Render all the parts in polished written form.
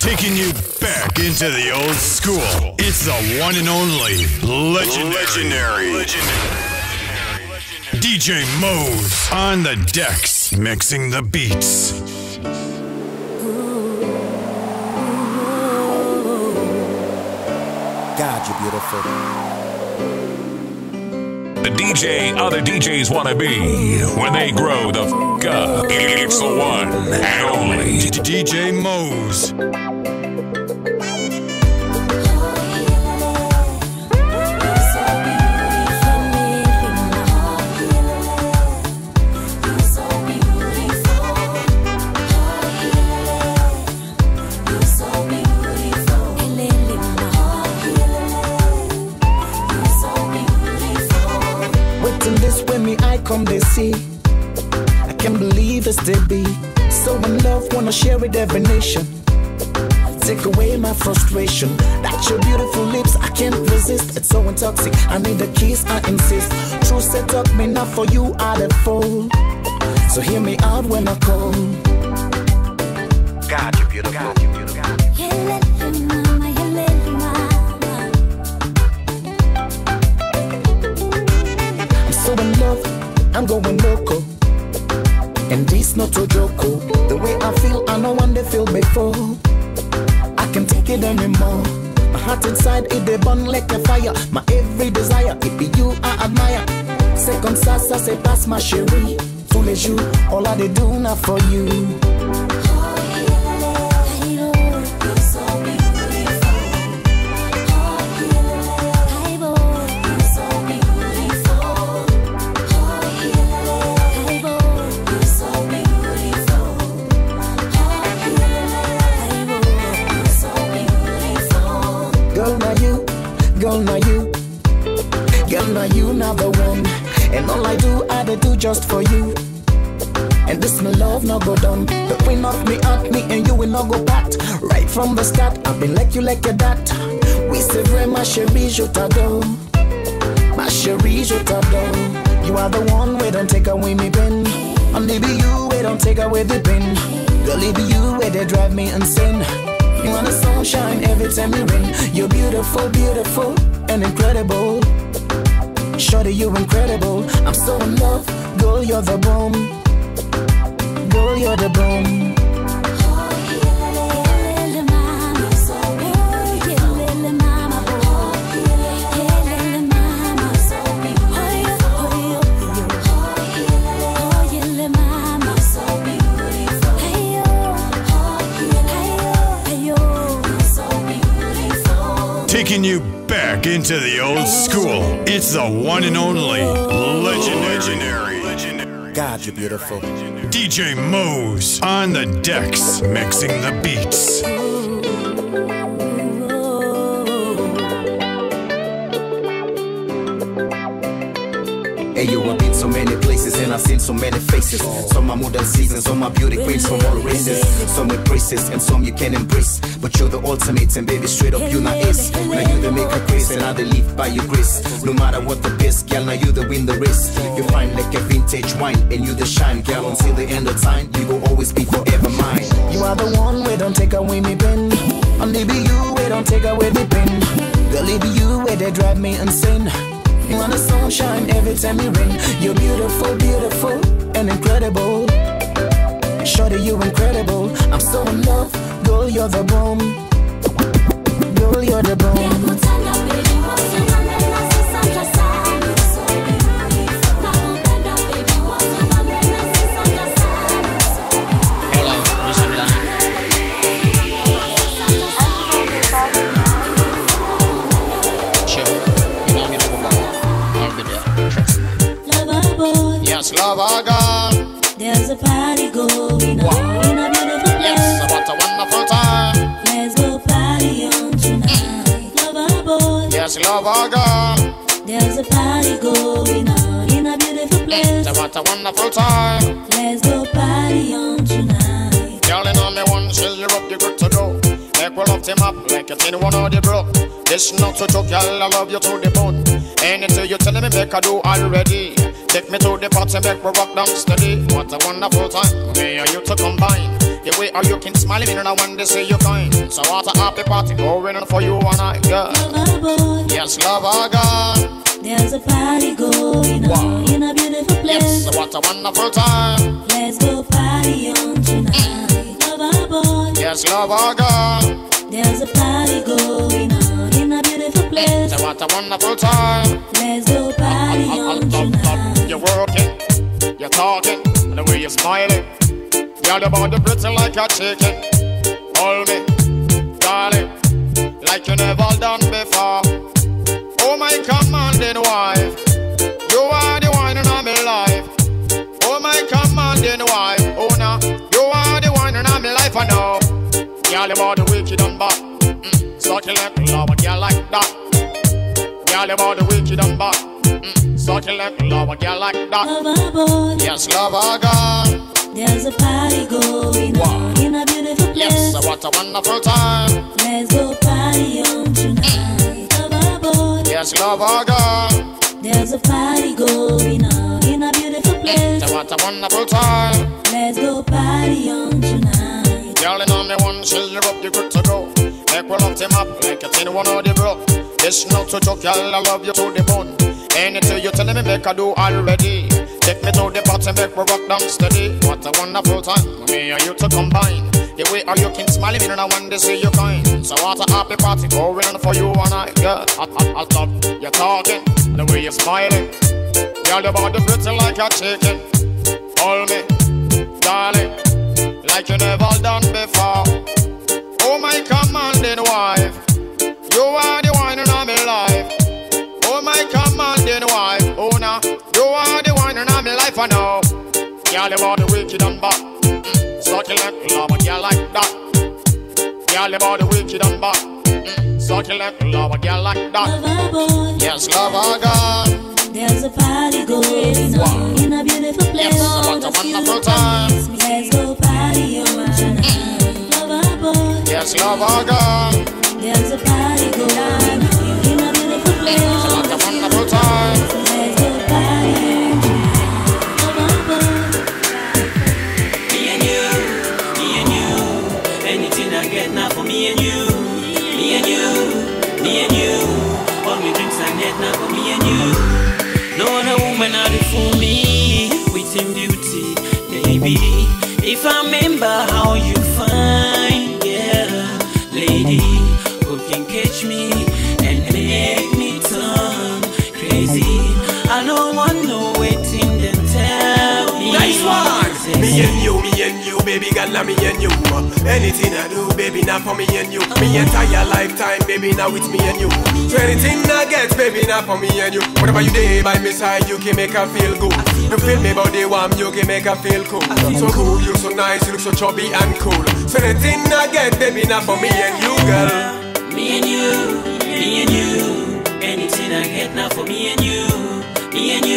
Taking you back into the old school. It's the one and only legendary. DJ Mose on the decks, mixing the beats. God, you're beautiful. The DJ other DJs want to be when they grow the f*** up. It's the one and only DJ Mose. Come they see, I can't believe it's they be so in love, wanna share with every nation. Take away my frustration. That's your beautiful lips, I can't resist. It's so intoxicating, I need a kiss, I insist. True set up me not for you, I'd fall. So hear me out when I call. God, you're beautiful. God, you're beautiful. I'm so in love, I'm going loco, and this not a joke. The way I feel, I know one they feel before. I can't take it anymore. My heart inside, it they burn like a fire. My every desire, it be you I admire. C'est comme ça, ça se passe ma chérie. Tous les jours, all I do now for you. Girl, now you number one, and all I do just for you. And this my love no go done. The queen of me at me, and you will not go back. Right from the start, I've been like you like a dat. Oui c'est vrai ma chérie, je t'adore. Ma chérie, je t'adore. You are the one, we don't take away me pen. Only be you, we don't take away the pen. Girl, it be you, where they drive me insane. You want the sunshine every time you rain. You're beautiful, beautiful, and incredible. Shorty, you're incredible. I'm so in love. Girl, you're the bomb. Girl, you're the bomb. Taking you back into the old school. It's the one and only legendary. God, you're beautiful. DJ Mose on the decks, mixing the beats. Hey, you have been so many places and I've seen so many faces. Some are modern seasons, some are beauty queens from all races. Some with braces and some you can embrace. But you're the ultimate and baby, straight up you not ace. Now you the make a grace and I the live by your grace. No matter what the best, girl, now you the win the race. You fine like a vintage wine and you the shine, girl. Until the end of time, you will always be forever mine. You are the one, we don't take away me pen. Only be you, we don't take away the pen. Girl, it be you, where they drive me insane. You want the sunshine every time you rain. You're beautiful, beautiful, and incredible. Shorty, you're incredible. I'm so in love. Girl, you're the bomb. Girl, you're the bomb. Lover girl, there's a party going on in a beautiful place. Yes, what a wonderful time. Let's go party on tonight. Lover boy, Yes, lover girl, there's a party going on in a beautiful place. what a wonderful time. Let's go party on tonight. Girl, you know me one, chill you up, you good to go. Make we love team up like it's in one of the broke. This not to joke, girl, I love you to the bone. Anything you telling me make I do already. Take me to the party, make we rock down steady. What a wonderful time, me and you to combine. The way how you can smile, me and I want to see you kind. So what a happy party going on for you and I, girl. Lover boy, Yes, lover girl. there's a party going on in a beautiful place. Yes, so what a wonderful time. Let's go party on tonight. Lover boy, Yes, lover girl. there's a party going on in a beautiful place. So what a wonderful time. Let's go party on tonight. You're working, you're talking, and the way you're smiling. Girl, your body pretty like a chicken. Hold me, darling, like you never done before. Oh my commanding wife, you are the one in my life. Oh my commanding wife, oh now, you are the one in my life, I know. Girl, your body wicked and bad. Succulent love, a girl like that. Girl, your body wicked and bad. Succulent love, a girl like that. Lover boy, Yes, lover girl. there's a party going on in a beautiful place. Yes, so what a wonderful time. Let's go party on tonight. Lover boy, Yes, lover girl. there's a party going on in a beautiful place. So what a wonderful time. Let's go party on tonight. Girl, in on me one, shell you up, you good to go. Make one up, team up, like a tin one of the bro. This not to joke, girl, I love you to the bone. Anything you tell me, make I do already. Take me to the party, make we rock down steady. What a wonderful time, me and you to combine. The way how you can smile, me and I want to see you kind. So what a happy party going on for you and I, girl. I love you talking, and the way you're smiling. Girl, your body pretty like a chicken. Hold me, darling, like you never done before. Oh my commanding wife, you are the one in my life. Oh my commanding wife, oh now, you are the one in my life, I know. Girl, you are the wicked and bad. Succulent love, a girl like that. Girl, you are the wicked and bad. Succulent love, a girl like that. Lover boy, Yes, lover girl. there's a party going on in a beautiful place. Yes, what a wonderful time. Let's go party on tonight. Lover boy, Yes, lover girl. there's a party going on in a beautiful place. What a wonderful time. Let's go party on tonight. Lover boy, Me and you, anything I get now for me and you. Me and you, all me drinks I get now for me and you. No other woman out there for me, with him beauty, baby. If I remember how you find, yeah, lady, who can catch me and make me turn crazy. I don't want no waiting, then tell me. Nice one! Me and you, baby girl, now me and you. Anything I do, baby, now for me and you. Me entire lifetime, baby, now it's me and you. So anything I get, baby, now for me and you. Whatever you day by my side, you can make her feel good. You feel me body warm, you can make her feel cool. So cool, you so nice, you look so chubby and cool. So anything I get, baby, now for me and you, girl. Me and you, anything I get now for me and you. Me and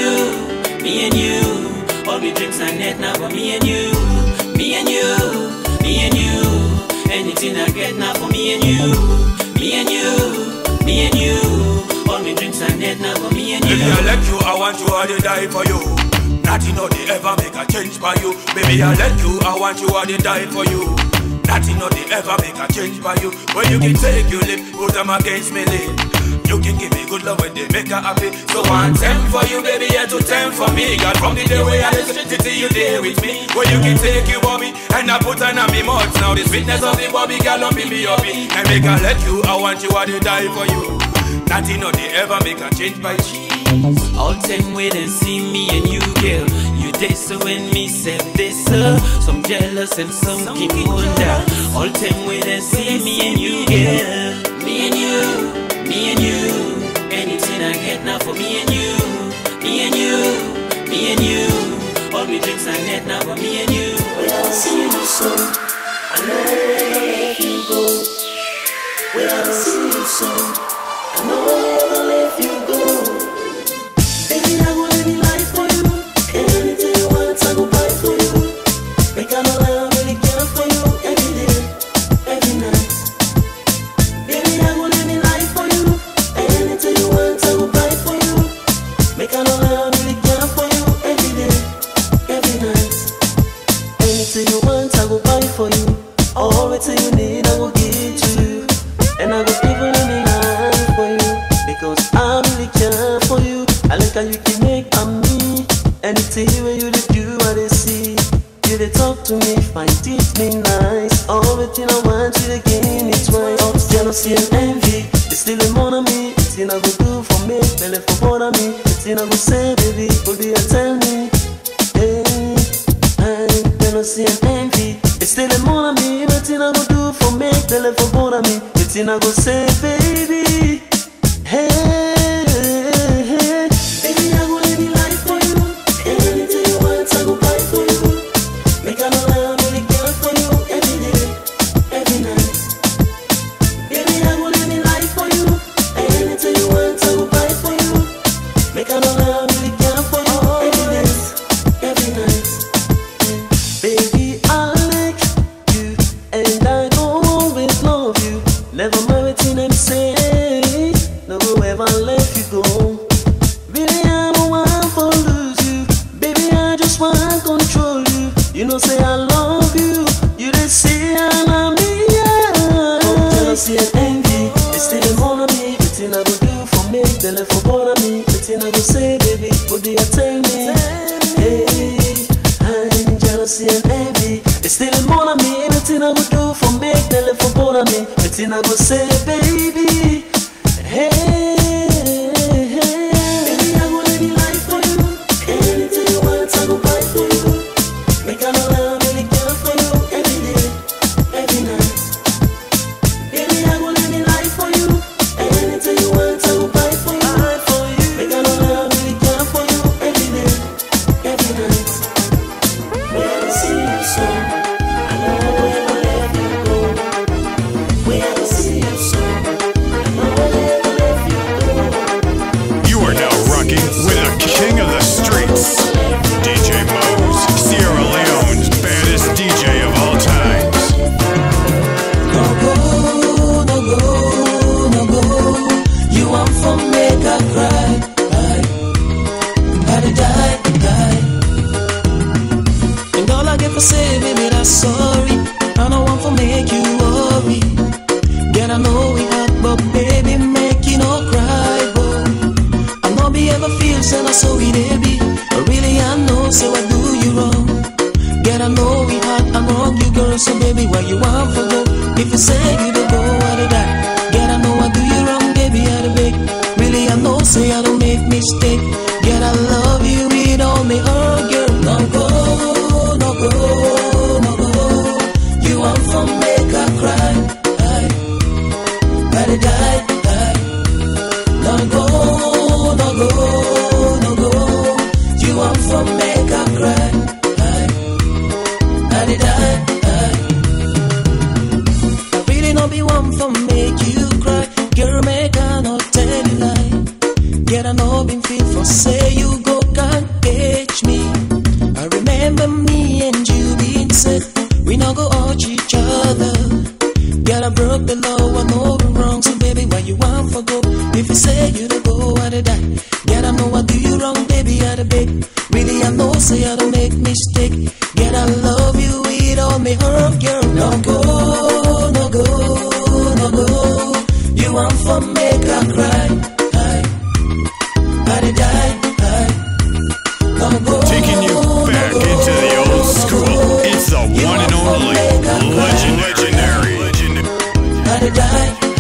you, all me drinks I net now for me and you. Me and you, anything I get now for me and you. Me and you, all me drinks I net now for me and you. Baby, I let you, I want you, I did die for you. Nothing no they ever make a change by you. Baby, I let you, I want you, I did die for you. Nothing no they ever make a change by you. When you can take your lip, put them against me lip. You can give me good love when they make her happy. So 1 10 for you, baby, and 2 10 for me. God, from the day where I listen to you there with me. When you can take you, Bobby, and I put on me mouth. Now the sweetness of the Bobby, girl, up in me hobby. And make her let you, I want you, I did die for you. Nothing no they ever make a change by you. All time wait and see me and you, girl. You day so and me say this, some jealous and some keep wonder. All time wait and see me and you, girl. Me and you, anything I get now for me and you. Me and you, all me drinks I get now for me and you. without seeing you so, I know I'll let you go. Without seeing you so, I know I'll let you go. Baby, I will live my life for you. Anything you want, I go buy for you. Make all I really care for you every day, every night. Baby, I will live my life for you. Anything you want, I go buy for you. Make all I really care for you every day, every night. Anything you want, I go buy for you. All the thing you need, I will give to you. And I will give it in the hand for you. Because I really care for you. I like how you can make me. Anything where you do, what they see. You they talk to me, fine, teach me nice. All the thing I want you to gain it twice. All jealousy and envy, it's still in more of me. It's in I go do for me, belly for more of me. It's in I go say, baby, what do you tell me? Hey, I'm jealousy and envy. It's still in more of me, but in I go do for me, belly for more of me. It's in I go say, baby, hey. And I go say, baby, hey, baby, I go live life for you. Anything you want, I go buy for you. Make I know I really care for you every day, every night. Baby, I go live life for you. Anything you want, I go buy for you. Make I know I really care for you every day, every night. May I see you soon? I know I never let you go. We have to see you soon. I know I'll never let you go. You are now rocking with the king of the streets, DJ Mose, Sierra Leone's baddest DJ of all times. No go, no go, no go. You want for make a cry, I die. And all I get for say, baby, that's sorry. I don't want to make you worry. Get I know we hot, but baby, make you no cry, boy. I know me ever feel sad, I saw it, baby. Really, I know, so I do you wrong. Get I know we hot, I wrong you, girl, so baby, why you want for go? If you say you don't go, I do that. Get I know I do you wrong, baby, I do big. Really, I know, say I don't make mistake. Get I love you, with all me hurt, girl. No go, no go, no go. You want for make her cry. I die. No go, no go, no go. You want for make her cry. I die. I really no be one for make you cry. Girl, make her not tell you lie. Get I know been feel for say you go can't catch me. I remember me and you being said we not go hurt each other. Girl, I broke the law, I know the wrong. So baby, why you want for go? If you say you don't go, I do that. Girl, I know I do you wrong, baby, I do beg. Really, I know, say I don't make mistake. Girl, I love you with all me heart, girl. No go, no go, no go. You want for make her cry. I die. No go. Taking you back into the old school. It's the one and only legendary. I die.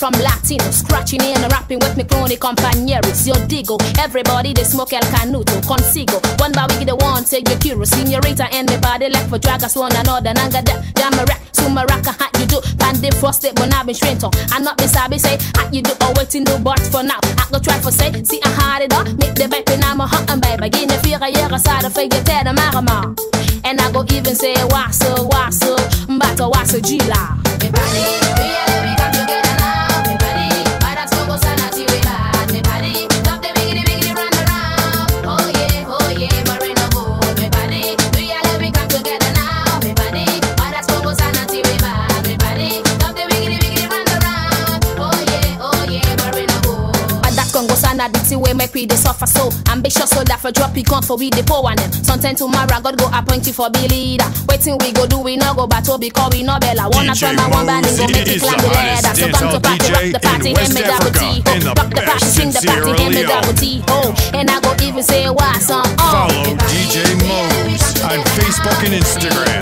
from Latino, scratching in and rapping with me crony compañeros. Yo digo, everybody they smoke el canuto, consigo. One by we get the one, take your curo. Senorita and the body like for drag us one another. Nanga damarac, sumaraka, how you do? Pande frosted, but I've been straight on. I not be sabi say, how you do? Oh, waiting do but for now. I go try for say, see I hard it up, make the baby now my hot and baby. Give me fear, I side of figure, tell the marama. And I go even say, wasso, mbato, wasso, gila. The way make we the suffer so ambitious so that for drop it for we the poor one them. Sometimes tomorrow God go appoint you for be leader. Waiting we go do we no go battle because we no bella. Wanna try my one band and go make it climb the ladder. So come to party, rock the party, hand me double T. Rock the party, sing the party, hand me double T. Oh, and I go even say why song. Follow DJ Mose on Facebook and Instagram.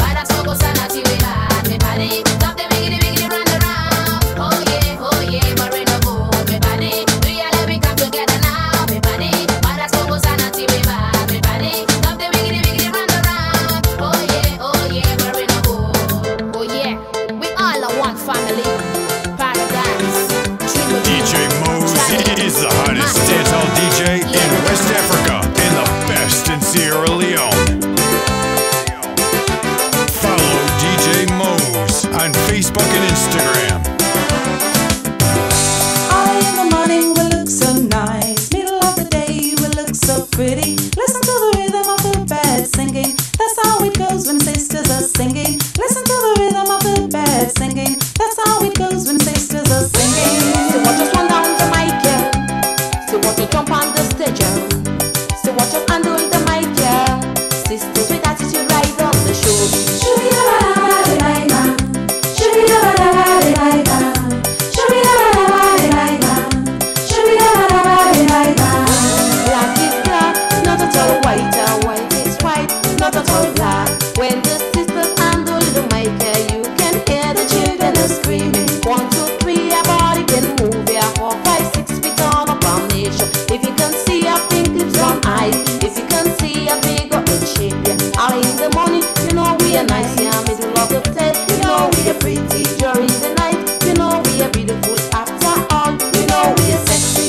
Facebook and Instagram. Early in the morning will look so nice. Middle of the day will look so pretty. Listen to the rhythm of the birds singing. That's how it goes when sisters are singing. Listen to the rhythm of the birds singing. That's how it goes when sisters are singing. So watch us run down the mic, yeah. So watch us jump on the stage, yeah. So watch us handle the mic, yeah. Sisters with attitude right on the show. When the sisters handle the mic, you can hear the children screaming. 1, 2, 3, your body can move. Yeah, 4, 5, 6 feet on a foundation. If you can see your pink lips on ice, if you can see your big up in shape, yeah. Early in the morning, you know we are nice. Yeah, middle of the day, you know we are pretty. During the night, you know we are beautiful. After all, you know we are sexy.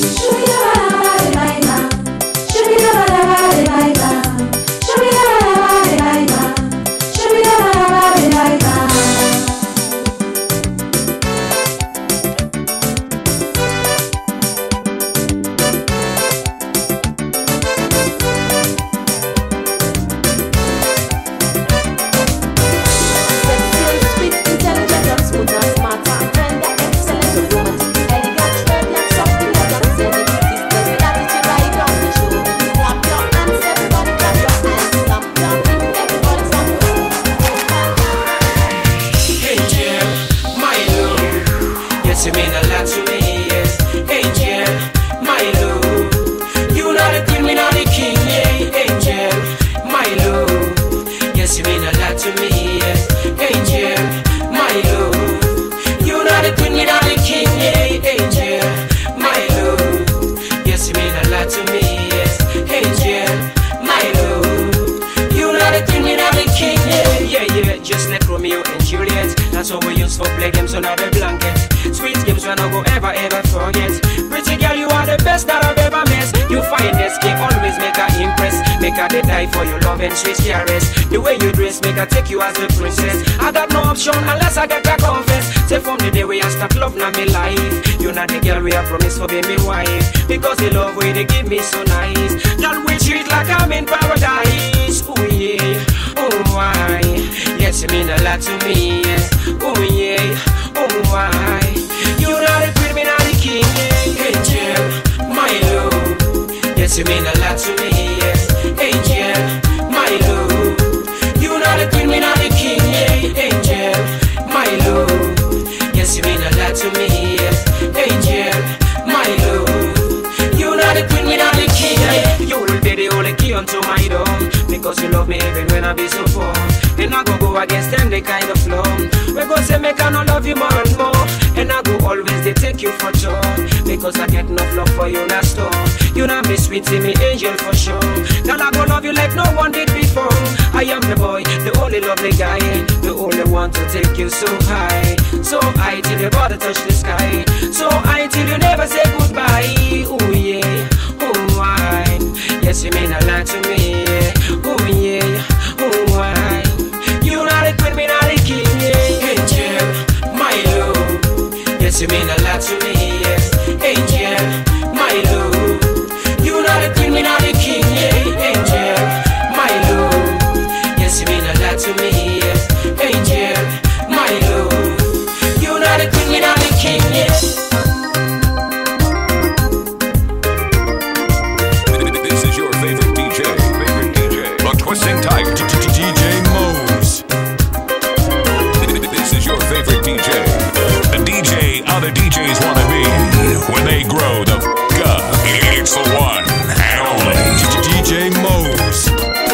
The way you dress make I take you as a princess. I got no option unless I get a confess. Say from the day we I start love now me life. You not the girl we I promise for be me wife. Because the love way they give me so nice. Girl we treat like I'm in paradise. Oh yeah, oh why? Yes you mean a lot to me. Yes, oh yeah, oh why? You not the queen, me not the king. Angel, my love. Yes you mean a lot to me. Yes, angel, my love. You not the queen, me not the king, yeah. Angel, my love. Yes, you mean a lot to me, yes. Angel, my love. You not the queen, me not the king, yeah. You will be the only key unto my door. Because you love me even when I be so poor. And I go against them, they kind of flow. We go say make I no love you more and more. And I go always they take you for joy. Because I get enough love for you, not store. You know me sweet, see me angel for sure. Girl, I gon' love you like no one did before. I am the boy, the only lovely guy, the only one to take you so high. So high till your body touch the sky. So high till you never say goodbye. Oh yeah, oh why? Yes, you mean a lot to me. Oh yeah, oh why? You not the queen, me not the king. Yeah. Angel, my love. Yes, you mean a lot to me. Yes, angel, my love. You not the queen, me not the king. Yeah. Angel, my love. Yes, you mean a lot to me. Yes, angel, my love. You not the queen, me not the king. Yes. Twisting tight, DJ Mo's. This is your favorite DJ. The DJ other DJs want to be when they grow the f up. It's the one and only DJ Mo's.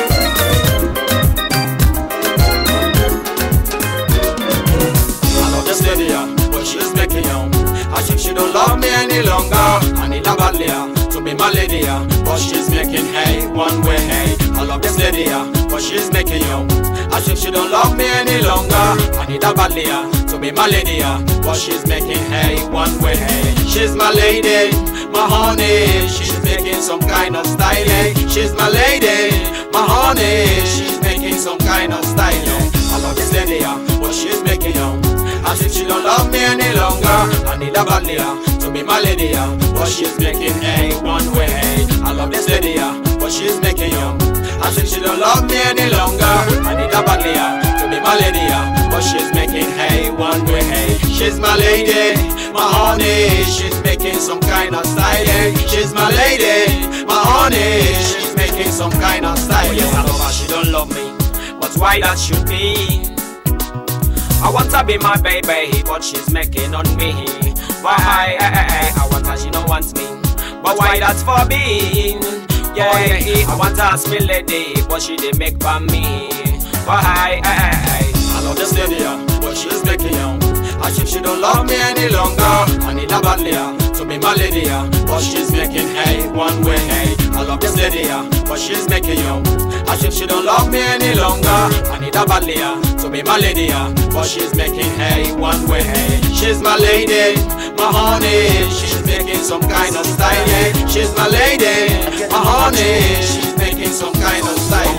I love this lady, but she's making young. I think she don't love me any longer. I need a bad lady to be my lady, but she's making hay one way hay. I love this lady, but she's making young. I think she don't love me any longer. I need a bad lady to be my lady, but she's making hay one way hay. She's my lady, my honey. She's making some kind of styling. She's my lady, my honey. She's making some kind of styling. I love this lady, but she's making young. I think she don't love me any longer. I need a bad lady to be my lady, but she's making hay one way hay. I love this lady, but she's making young. I think she don't love me any longer. I need a bad lady to be my lady, but she's making hay one way hay. She's my lady, my honey. She's making some kind of styling. She's my lady, my honey. She's making some kind of styling. Yes, I love her, she don't love me, but why that should be? I want her be my baby, but she's making on me. Why? I want her, she don't want me, but why that's for me? Yeah, I want her as me lady, but she did make for me. Why? I love this lady, but she's making young. I think she don't love me any longer. I need a bad lady to be my lady, but she's making hay one way hay. I love this lady, but she's making young. I think she don't love me any longer. I need a bad lady to be my lady, but she's making hay one way hay. She's my lady, my honey. She's making some kind of styling. She's my lady, my honey. She's making some kind of styling.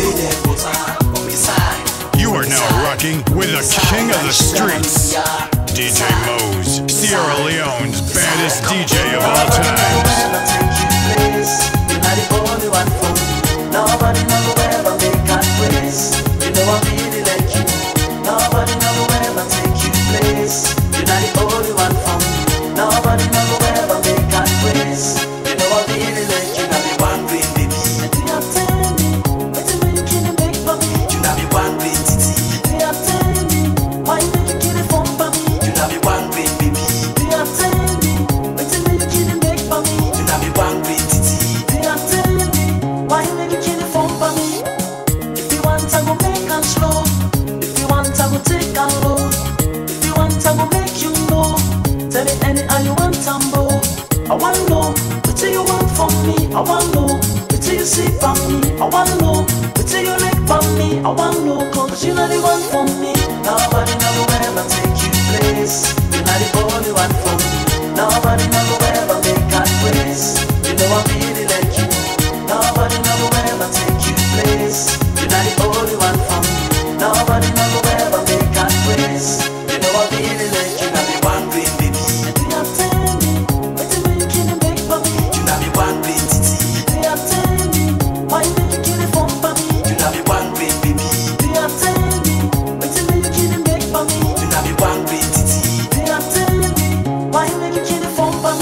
You are now rocking with the king of the streets, DJ Mo's, Sierra Leone's baddest DJ of all time. You're not the only one for me. Nobody will ever make that place. You know I really like you. Nobody will ever take you place. You're not the only one for me. Nobody will ever make that place. You know I really like you. Now be one green baby. You are telling me, what do you kill and make for me? You now be one green titty. You are telling me, why you make you kill it for me? You now be one green baby. You are telling me, what do you kill and make for me? You now be one green titty. You are telling me, why you make you kill it for me? If you want, I go make and slow. If you want, I go take and low. If you want, I go make you know. Tell me anyhow you want tambo. I want to know what do you want from me. I want to know what do you see from me. I want to know what do you like from me. I want to know cause you're not the one for me. Nobody will ever take you place. You're not the only one for me. Nobody will ever make that place. You know I really like you. Nobody will ever take you place. You're not the only one for me. Nobody will ever make that place. You know I really like you. Now be one green baby. You are telling me, what do you kill and make for me? You now be one green titty. You are telling me, why you make you kill it for me? You now be one green baby. You are telling me, what do you kill and make for me? You now be one green titty. You are telling me, why you make you kill it for me?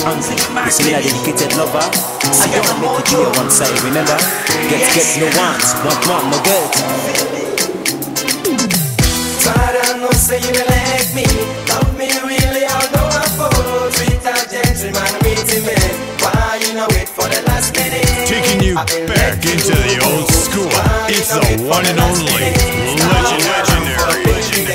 hungry. It's me a dedicated lover. See you don't make it be a one side, remember? Get no wants, want no get. But I know say you like me, love me really, although I fall. Sweet and gentleman waiting me. Why you know wait for the last minute? Taking you back into the old school. It's the one and only legendary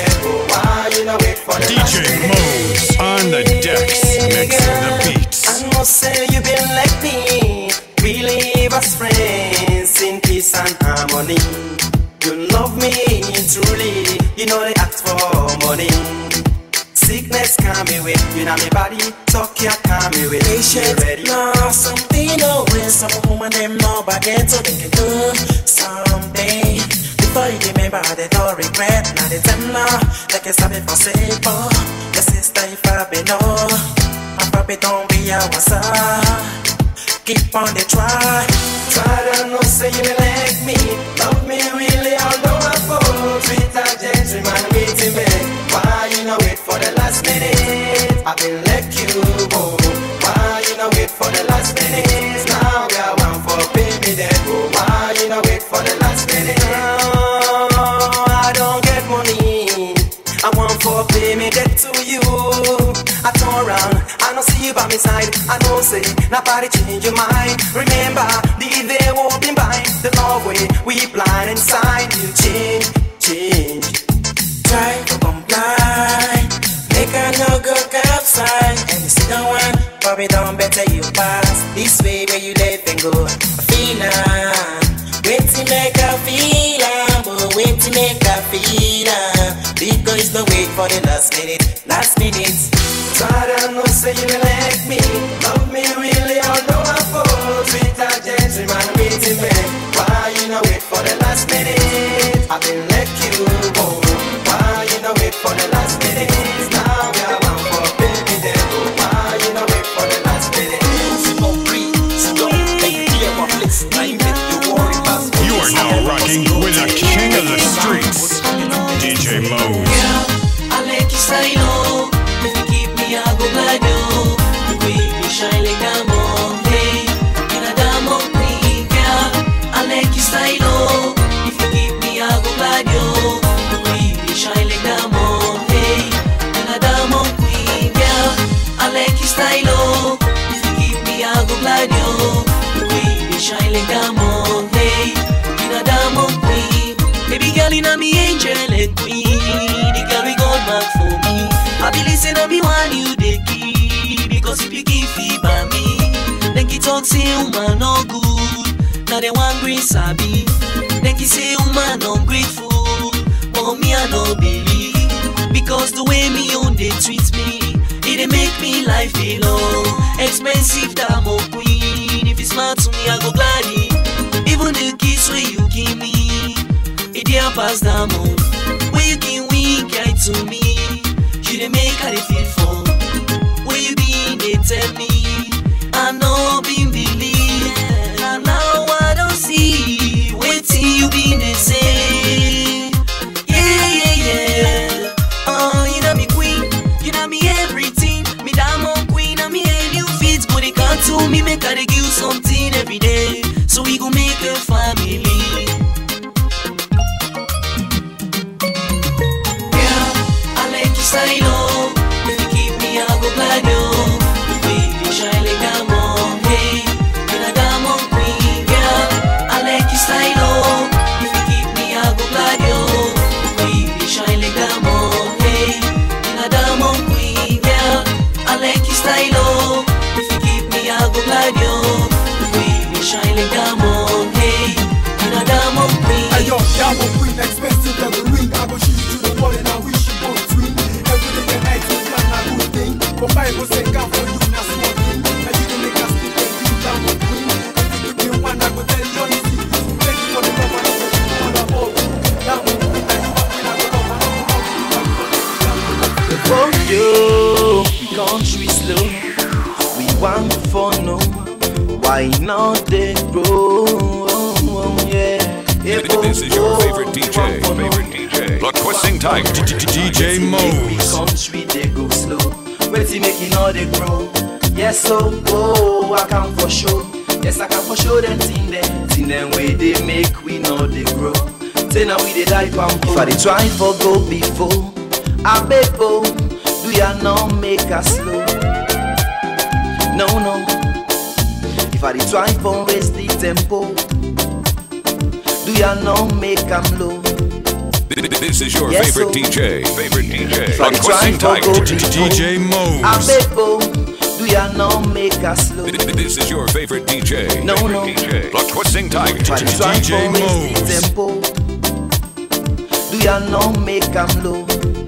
DJ Mose on the decks, mixing the beats. I know say you been like me, we live as friends in peace and harmony. You love me truly, you know they ask for money. Sickness come me with, you know me body, talk ya come me with. Patience, no, something always, some woman them know back then so they can do something. Before you remember, they don't regret, now they tell now, like you stop it for simple. Your sister, if I be no, I probably don't be a what's up. Keep on the try. Try to know say you like me, love me really, although I fall. Sweet and gentleman waiting me. Why you know wait for the last minute? I've been let you go. Why you know wait for the last minute? Now we are one for pay me then go. Why you know wait for the last minute? Oh, I don't get money. I want for pay me debt to you. I turn around, I don't see you by my side. I know say, nobody change your mind. Remember, the day won't be mine. The love way we blind inside. You change. Try to comply. Make a no go outside. And you see the one, probably don't better you pass. This way where you let them go. Feel wait to make a feel but wait to make a feel because don't wait for the last minute. Try to know say you like me, love me really, although I fall. Sweet and gentleman waiting me. Why you know wait for the last minute? I've been let you go. Why you know wait for the last minute? Now we are one for baby then go. Why you know wait for the last minute? You are now rocking with the king of the streets, DJ Mose. Yeah, I like your style, if you keep me, I go glad you. The way you shine like diamond, hey, in a diamond queen. Yeah, I like your style, if you keep me, I go glad you. The way you shine like diamond, hey, in a diamond queen. Yeah, I like your style, if you keep me, I go glad you. The way you shine like diamond, hey, in a diamond queen. Baby girl, inna me angel and queen. The girl we got back for me. I be listen to me when you dey give. Because if you give it by me, then you talk say woman no good. Now they want green sabi. Then you say woman ungrateful. But me I no believe. Because the way me own they treat me, it dey make me life alone. Expensive diamond queen. If it's smart to me I go gladly. Even the kiss where you give me, it dey pass diamond. Where you can wink right to me, you dey make her dey feel for. Where you been they tell me, I know been believe. And now I don't see, waiting you been they say. Yeah. Oh, you know me queen, you know me everything. Me diamond queen, and me and you fit. But they can't tell me make her dey give something every day. So we gon' make a family. Style, oh, if you keep me, I go glad you. The way you shine like diamond, hey, you're a diamond queen, girl. I like your style, oh, if you keep me, I go glad you. The way you shine like diamond, hey, you're a diamond queen, girl. I like your style, oh, if you keep me, I go glad you. The way you shine like diamond, hey, you're a diamond queen. Hey yo, diamond queen, expensive every ring. I go shoot you to the wall and I wish you both swing. But Bible say God for you not small thing. And you can make us think that you down with queen. And you give me one, I go tell you honestly. Thank you for the love and all the hope. Down with queen, and you up in a go love. For you, country slow. We want for no. Why not they grow? Yeah. This is your favorite DJ. Twisting Tiger. DJ Mose. Country they go slow. Wait till making all they grow. Yes, so, oh, I can for sure. Yes, I can for sure them thing them way they make we know they grow. Say now we they die pampo. If I dey try for go before, I beg oh, do ya not make us slow? No, no. If I dey try for raise the tempo, do ya not make am low? This is your Yes, favorite so. DJ. Favorite DJ. If I dey try for go before, DJ Mose. I beg oh, do ya not make us slow? This is your favorite DJ. No, favorite no. DJ. The Twisting Tiger. If I dey try for raise the tempo, do ya not make am low?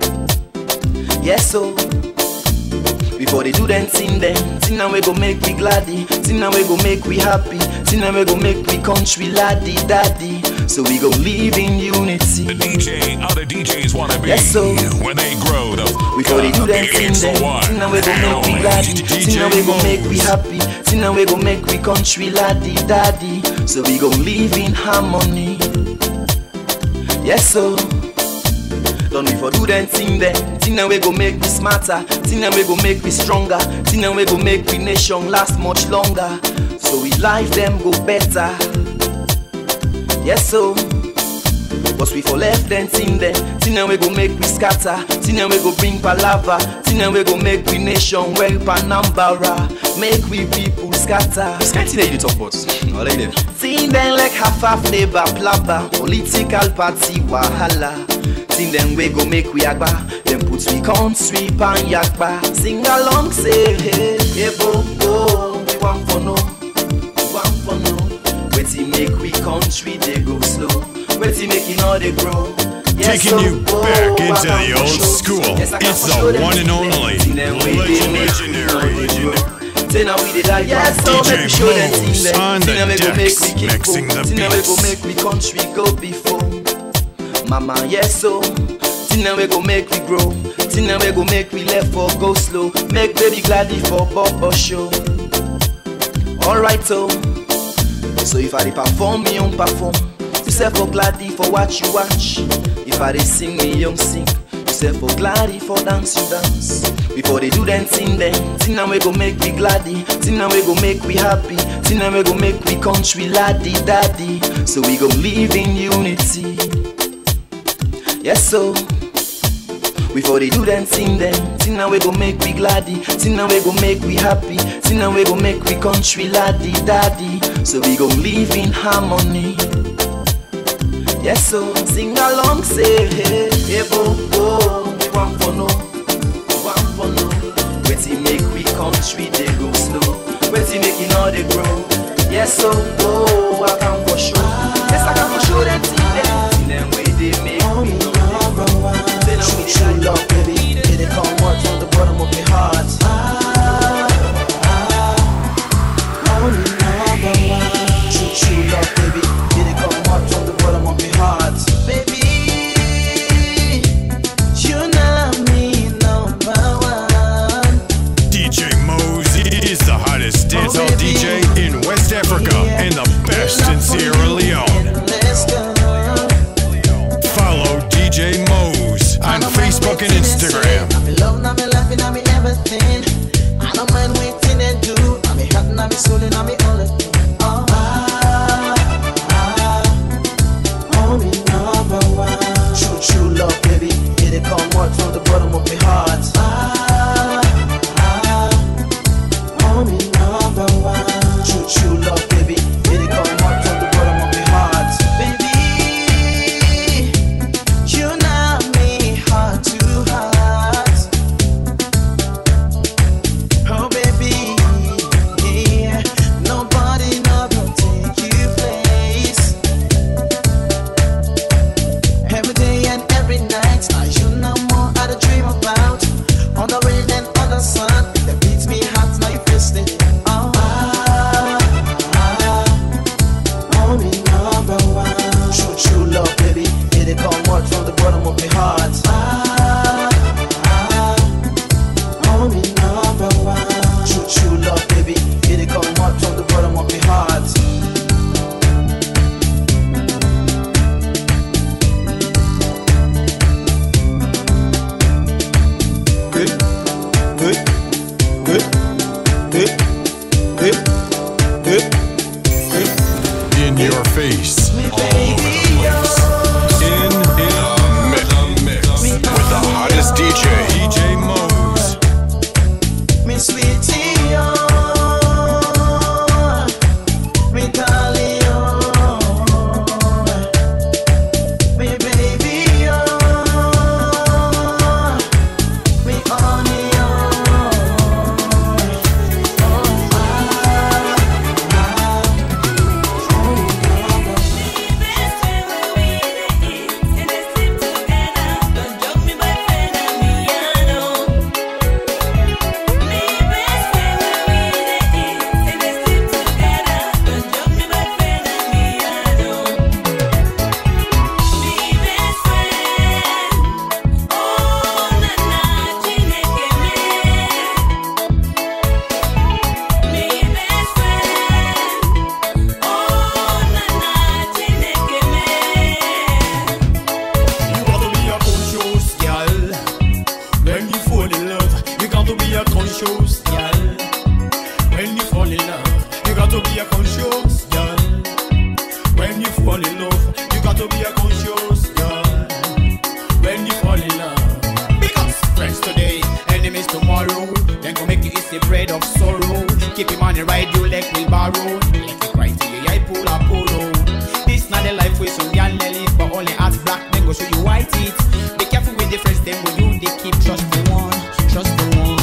Yes, so. Before they do them thing now we go make we gladdy, thing now we go make we happy, thing now we go make we country laddie daddy. So we go live in unity. The DJ other DJs wanna be. Yes, so. When they grow the Before they do them thing it's the one. thing now we go make we gladdy, thing now we go make we happy, thing now we go make we country laddie daddy. So we go live in harmony. Yes, so. Don't we for do them thing now we go make we smarter, thing now we go make we stronger, thing now we go make we nation last much longer. So we life them go better. Yes, so. But we for left them thing now we go make we scatter, thing now we go bring palava, thing now we go make we nation well panambara, make we people scatter. Scanty they you talk about. I like them. Thing them like half neighbor plaba, political party wahala. Thing them we go make we agba, them put we country pan yakba. Sing along say hey, hey bo bo, we want for no, we want for no. Wetin make we country they go slow, wetin make it all they grow. Yes, Taking so, you back into the old school. Yes, I can It's for sure the them one and thing only them way they make we all they grow. Say now we dey die, yes, so DJ make we show them Mose thing on the now we go make decks, we keep mixing the thing now we go beats. make we country go before. Mama, yes, so. Thing now we go make we grow, thing now we go make we left for go slow, make baby gladdy for Bobo show. Alright, so if I dey perform, me on perform. You say for gladdy for watch you watch. If I dey sing, me young sing. You say for gladdy for dance you dance. Before they do them thing now we go make we gladdy, thing now we go make we happy, thing now we go make we country laddie daddy. So we go live in unity. Yes, so. Before they do them thing now we go make we gladdy, thing now we go make we happy, thing now we go make we country laddie daddy. So we go live in harmony. Yes, so sing along, say hey, hey bo bo, we want for no, we want for no. Wetin make we country they go slow, wetin make it all they grow. Yes, so oh, I can for sure. Yes, I can for sure them thing them way they make me know. True love, baby, did it come out from the bottom of your heart? True love, baby, did it come out from the bottom of your heart? Baby, you know me number one. DJ Mose is the hottest dancehall DJ in West Africa and the best in Sierra Leone. Follow DJ Mose on Facebook and Instagram. I'm in love, I'm in laughing, I'm in everything. I don't mind waiting and do. I'm in heart, I'm in soul, and I'm in all of it. Homie number one. True love, baby. Did it come out from the bottom of my heart? Homie number one. True love, baby. Did it come out from the bottom of my heart? Baby, you know me heart to heart. Oh baby, yeah. No conscious, girl. When you fall in love, you got to be a conscious, girl. When you fall in love, you got to be a conscious, girl. When you fall in love, because friends today, enemies tomorrow. Then go make you eat the bread of sorrow. Keep your money right, you like will borrow. Like you cry till you I pull a polo. This not the life we some young live, but only as black men go show you white teeth. Be careful with the friends, them with you they keep trust the one, trust the one.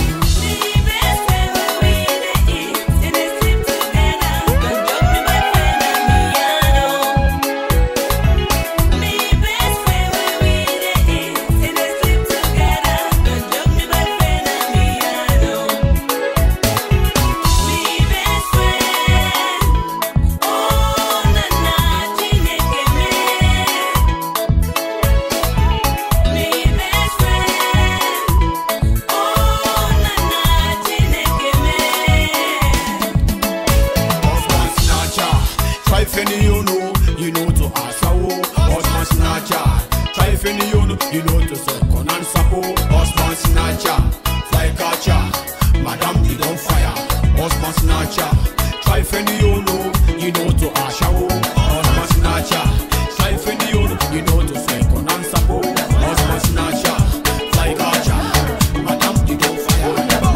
You know to suck on and sapo, husband snatcher, fly catcher, madam you don't fire, husband snatcher, try fenny you know to ashawo, husband snatcher, try fenny you know to suck on and sapo, husband snatcher, fly catcher, madam you don't fire.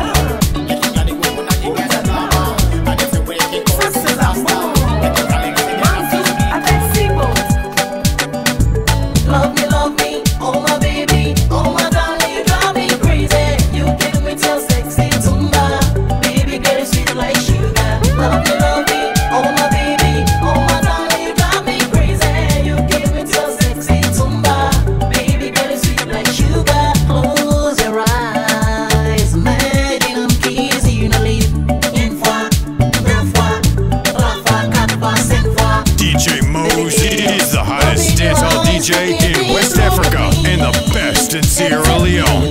Love me, oh my baby, oh my darling, you drive me crazy. You give me till sexy tumba, baby, get it sweet like sugar. Love me, oh my baby, oh my darling, you drive me crazy. You give me till sexy tumba, baby, get it sweet like sugar. Close your eyes, imagine I'm kissing you, no leave. Une fois, deux fois, trois fois, quatre fois, cinq fois. DJ Mose is the hottest dancehall DJ in West Africa and the best in Sierra Leone.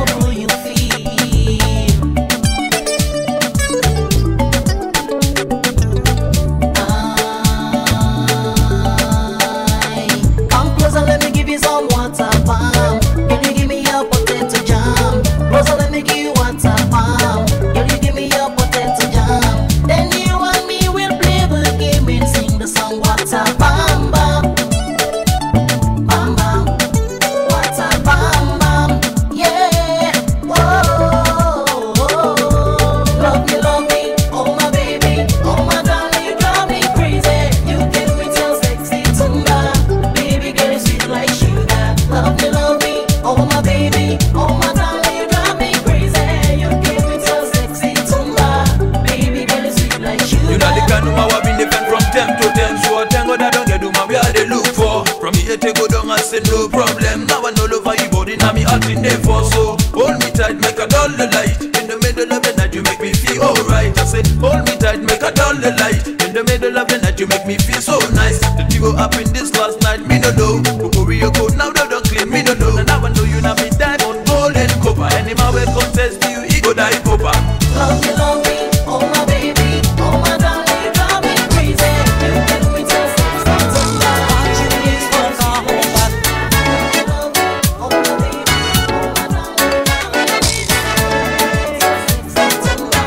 Come closer, let me give you some water, palm. Can you give me your potato jam? Closer, let me give you water, palm. Can you give me your potato jam? Then you and me will play the game and sing the song water, bam, bam. Bam, bam. Water, bam, bam. Yeah. Whoa. Love me, oh my baby, oh my darling, you drive me crazy. You give me till sexy tumba, baby, get it sweet like sugar. Love me, oh my baby, oh my darling, you drive me crazy. You give me till sexy tumba, baby, get it sweet like sugar. You know the kind of how I've been different from 10 to 10. So I thank God I don't get do my way I they look for. From here to go down I said no problem. Now I know love how you body now me heart in there for. So hold me tight, make a dull the light. In the middle of the night you make me feel alright. I said hold me tight, make a dull the light. In the middle of the night you make me feel so nice. Did you go up in this last night? Me no know. Go your code now they don't claim me no know. And now I know you now me diamond, gold and copper. Any man will contest you, he go die copper. Love me, oh my baby, oh my darling, you drive me crazy. You give me till sexy tumba, watch you is for the whole back. Love me, oh my baby, oh my darling, you drive me crazy. Sexy tumba.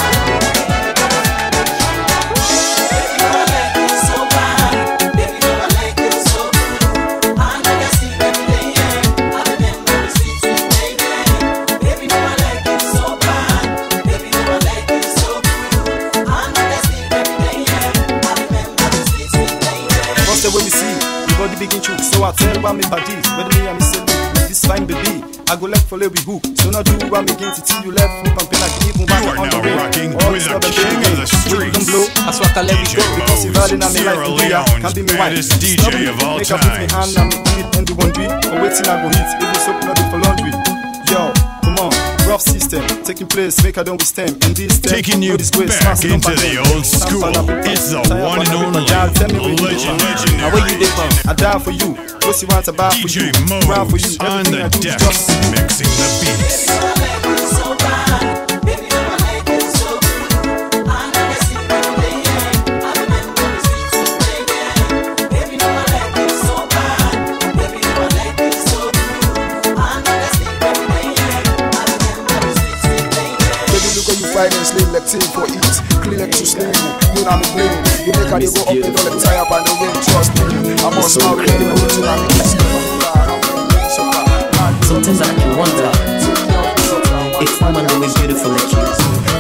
Baby, I like you so bad. Baby, I like you so good. I know you see every day, yeah. I remember the sweet baby. Baby, I like you so bad. Baby, I like you so good. I know you see every day, yeah. I remember the sweet baby. First the way we see, the body begin choke. So I tell about me bodies, whether me and me say look, this fine baby. I go left for let we hook. So now do what me again to till you left me pumping like even back on the way. Rocking with the king of the streets, blow. I swear I let me go because if I didn't Sierra Leone's baddest DJ of all make up with me hand and me do it and do one do it. Or waiting I go hit, if it's up not for laundry. Yo, come on. Rough system taking place, make I don't withstand. And this taking you back into the old school. It's the one and only legendary. Now where you dip on? I die for you. What's you want to buy for you? DJ Mose on the decks, mixing the beats. riding selective for it. Clean it to sleep. You know me playing. You make her go up and down the tie up and the ring. Trust me. I must now read the routine and make it sometimes I can wonder if woman will be beautiful like you.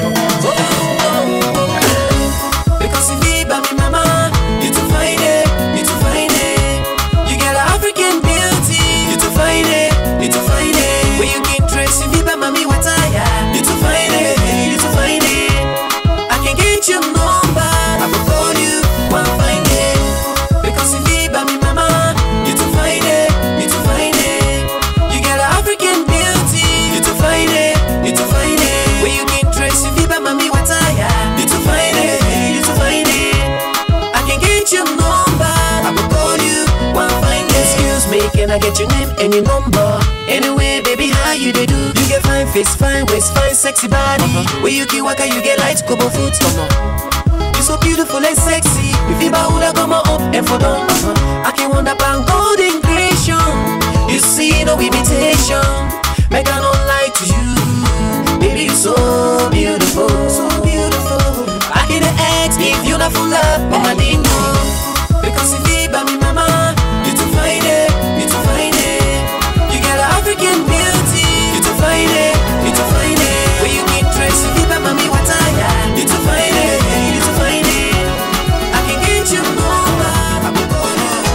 Because if you baby mama, you to find it, you to find it. You got an African beauty, you to find it, you to find it. When you get dressed, if you baby mommy what I am, you to find it, you to find it. I can get your number, I will call you, wanna find it. Because if you baby mama, you to find it, you to find it. You got an African beauty, you to find it, you to find it. When you get dressed, if you baby mommy what I am, you to find it, you to find it. I can get your number, I will call you, wanna find it. Excuse me, can I get your name and your number? Anyway, baby, how you they do? You get fine face, fine waist, fine sexy body. When you get waka, you get light, couple foot. You so beautiful and sexy. If you baula come up and for down, I can wonder about golden creation. You see no imitation. Make I not lie to you, baby, you so beautiful, so beautiful. I can ask if you not full up, mama didn't know. Because if you by me, mama, you to find it, you to find it. You got an African beauty, you to find it, you to find it. When you get dressed, if you by mommy what I am, you to find it, you to find it. I can get you number, I will call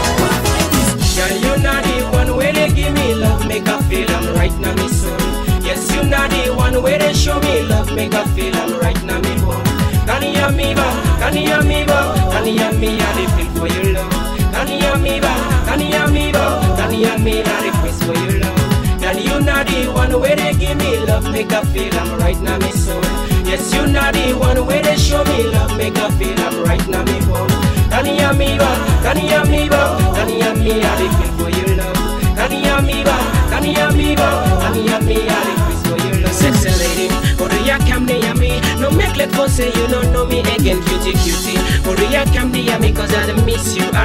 you. Girl, you're not the one where they give me love, make I feel I'm right now me soul. Yes, you're not the one where they show me love, make I feel I'm right now me bone. Can you hear me, ba? Can you hear me, ba? Can you hear me? I feel for your love. Can you hear me, ba? Can you hear me, ba? Can you hear me? I request for your love. Girl, you're not the one where they give me love, make I feel I'm right now me soul. Yes, you're not the one where they show me love, make I feel I'm right now me bone. Can you hear me, ba? Can you hear me, ba? Can you hear me? I feel for your love. Can you hear me, ba? Can you hear me, ba? Can you hear me? I request for your love. Sexy lady, Korea come near me. No make like for say you don't know me again, cutie cutie. Korea come near me cause I don't miss you,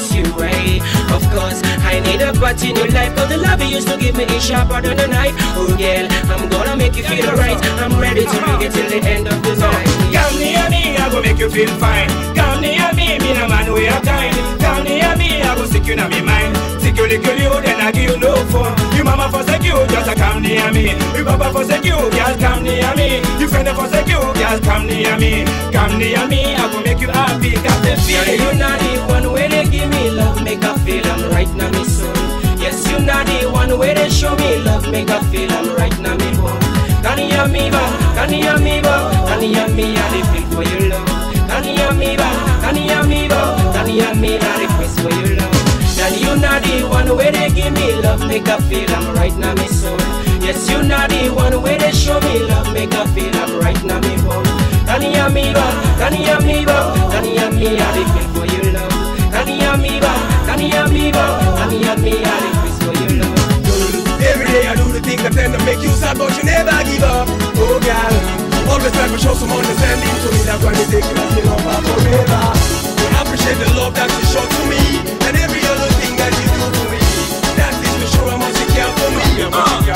hey. Of course, I need a party in your life, cause the love you used to give me is sharper than a knife. Oh girl, I'm gonna make you feel alright. I'm ready to bring it till the end of the night. Come near me, I go make you feel fine. Come near me, me no man we are kind. Come near me, I go stick you in my mind. Stick you little you, then I give you no fun. You mama forsake you, just a come near me. You papa forsake you, girl come near me. You friend forsake you, girl come near me. Come near me, I go make you happy. Got the feel. You're not the one where they give me love, make I feel I'm right now me soul. Yes, you're not the one where they show me love, make I feel I'm right now me bone. Can you hear me, ba? Can you hear me, ba? Can you hear me? I feel for your love. Can you hear me, ba? Can you hear me, ba? Can you hear me? I request for your love. Girl, you're not the one where they give me love, make I feel I'm right now me soul. Yes, you're not the one where they show me love, make I feel I'm right now me bone. Can you hear me, ba? Can you hear me, ba? Can you hear me? I feel for your love. Can you hear me, ba? Can you hear me, ba? Can you hear me? I request for your love. Every day I do the things that tend to make you sad, but you never give up. Oh girl, always try to show some understanding to me. That's why they take you as you love her forever. I appreciate the love that you show to me, and every other thing that you do to me. That is to show how much you care for me. You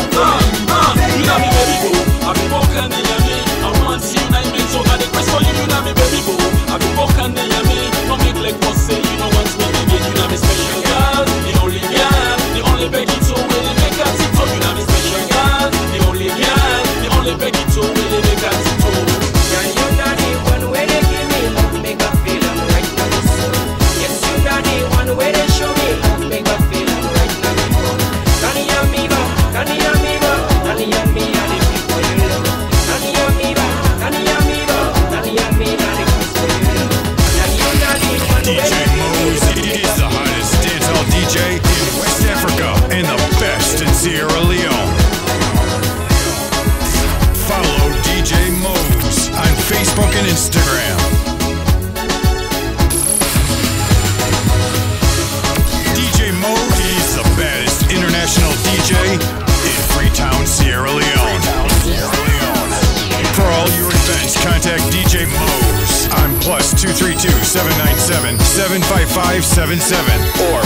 love me, baby boo. I've been walking near me. I want to see you, I make so I request for you. You love me, baby boo. I've been walking near me. Don't make like what say you know what's me. You love me special girl, the only girl, the only Becky to really make a tito. You love me special girl, the only girl, the only Becky to really make a tito. Girl, you're not the one where they give me love, make I feel I'm right now me soul. Yes, you're not the one where they show me love, make I feel I'm right now me bone. Can you hear me, ba? Can you hear me, ba? Can you hear me? I feel for your love. Can you hear me, ba? Can you hear me, ba? Can you hear me? I request for your love. Girl, you're not the one where DJ Moose is the hottest dancehall DJ in West Africa and the best in Sierra Leone. Follow DJ Moose on Facebook and Instagram. DJ Moose is the baddest international DJ in Freetown, Sierra Leone. For all your events, contact DJ Moose on +232-797-75577 or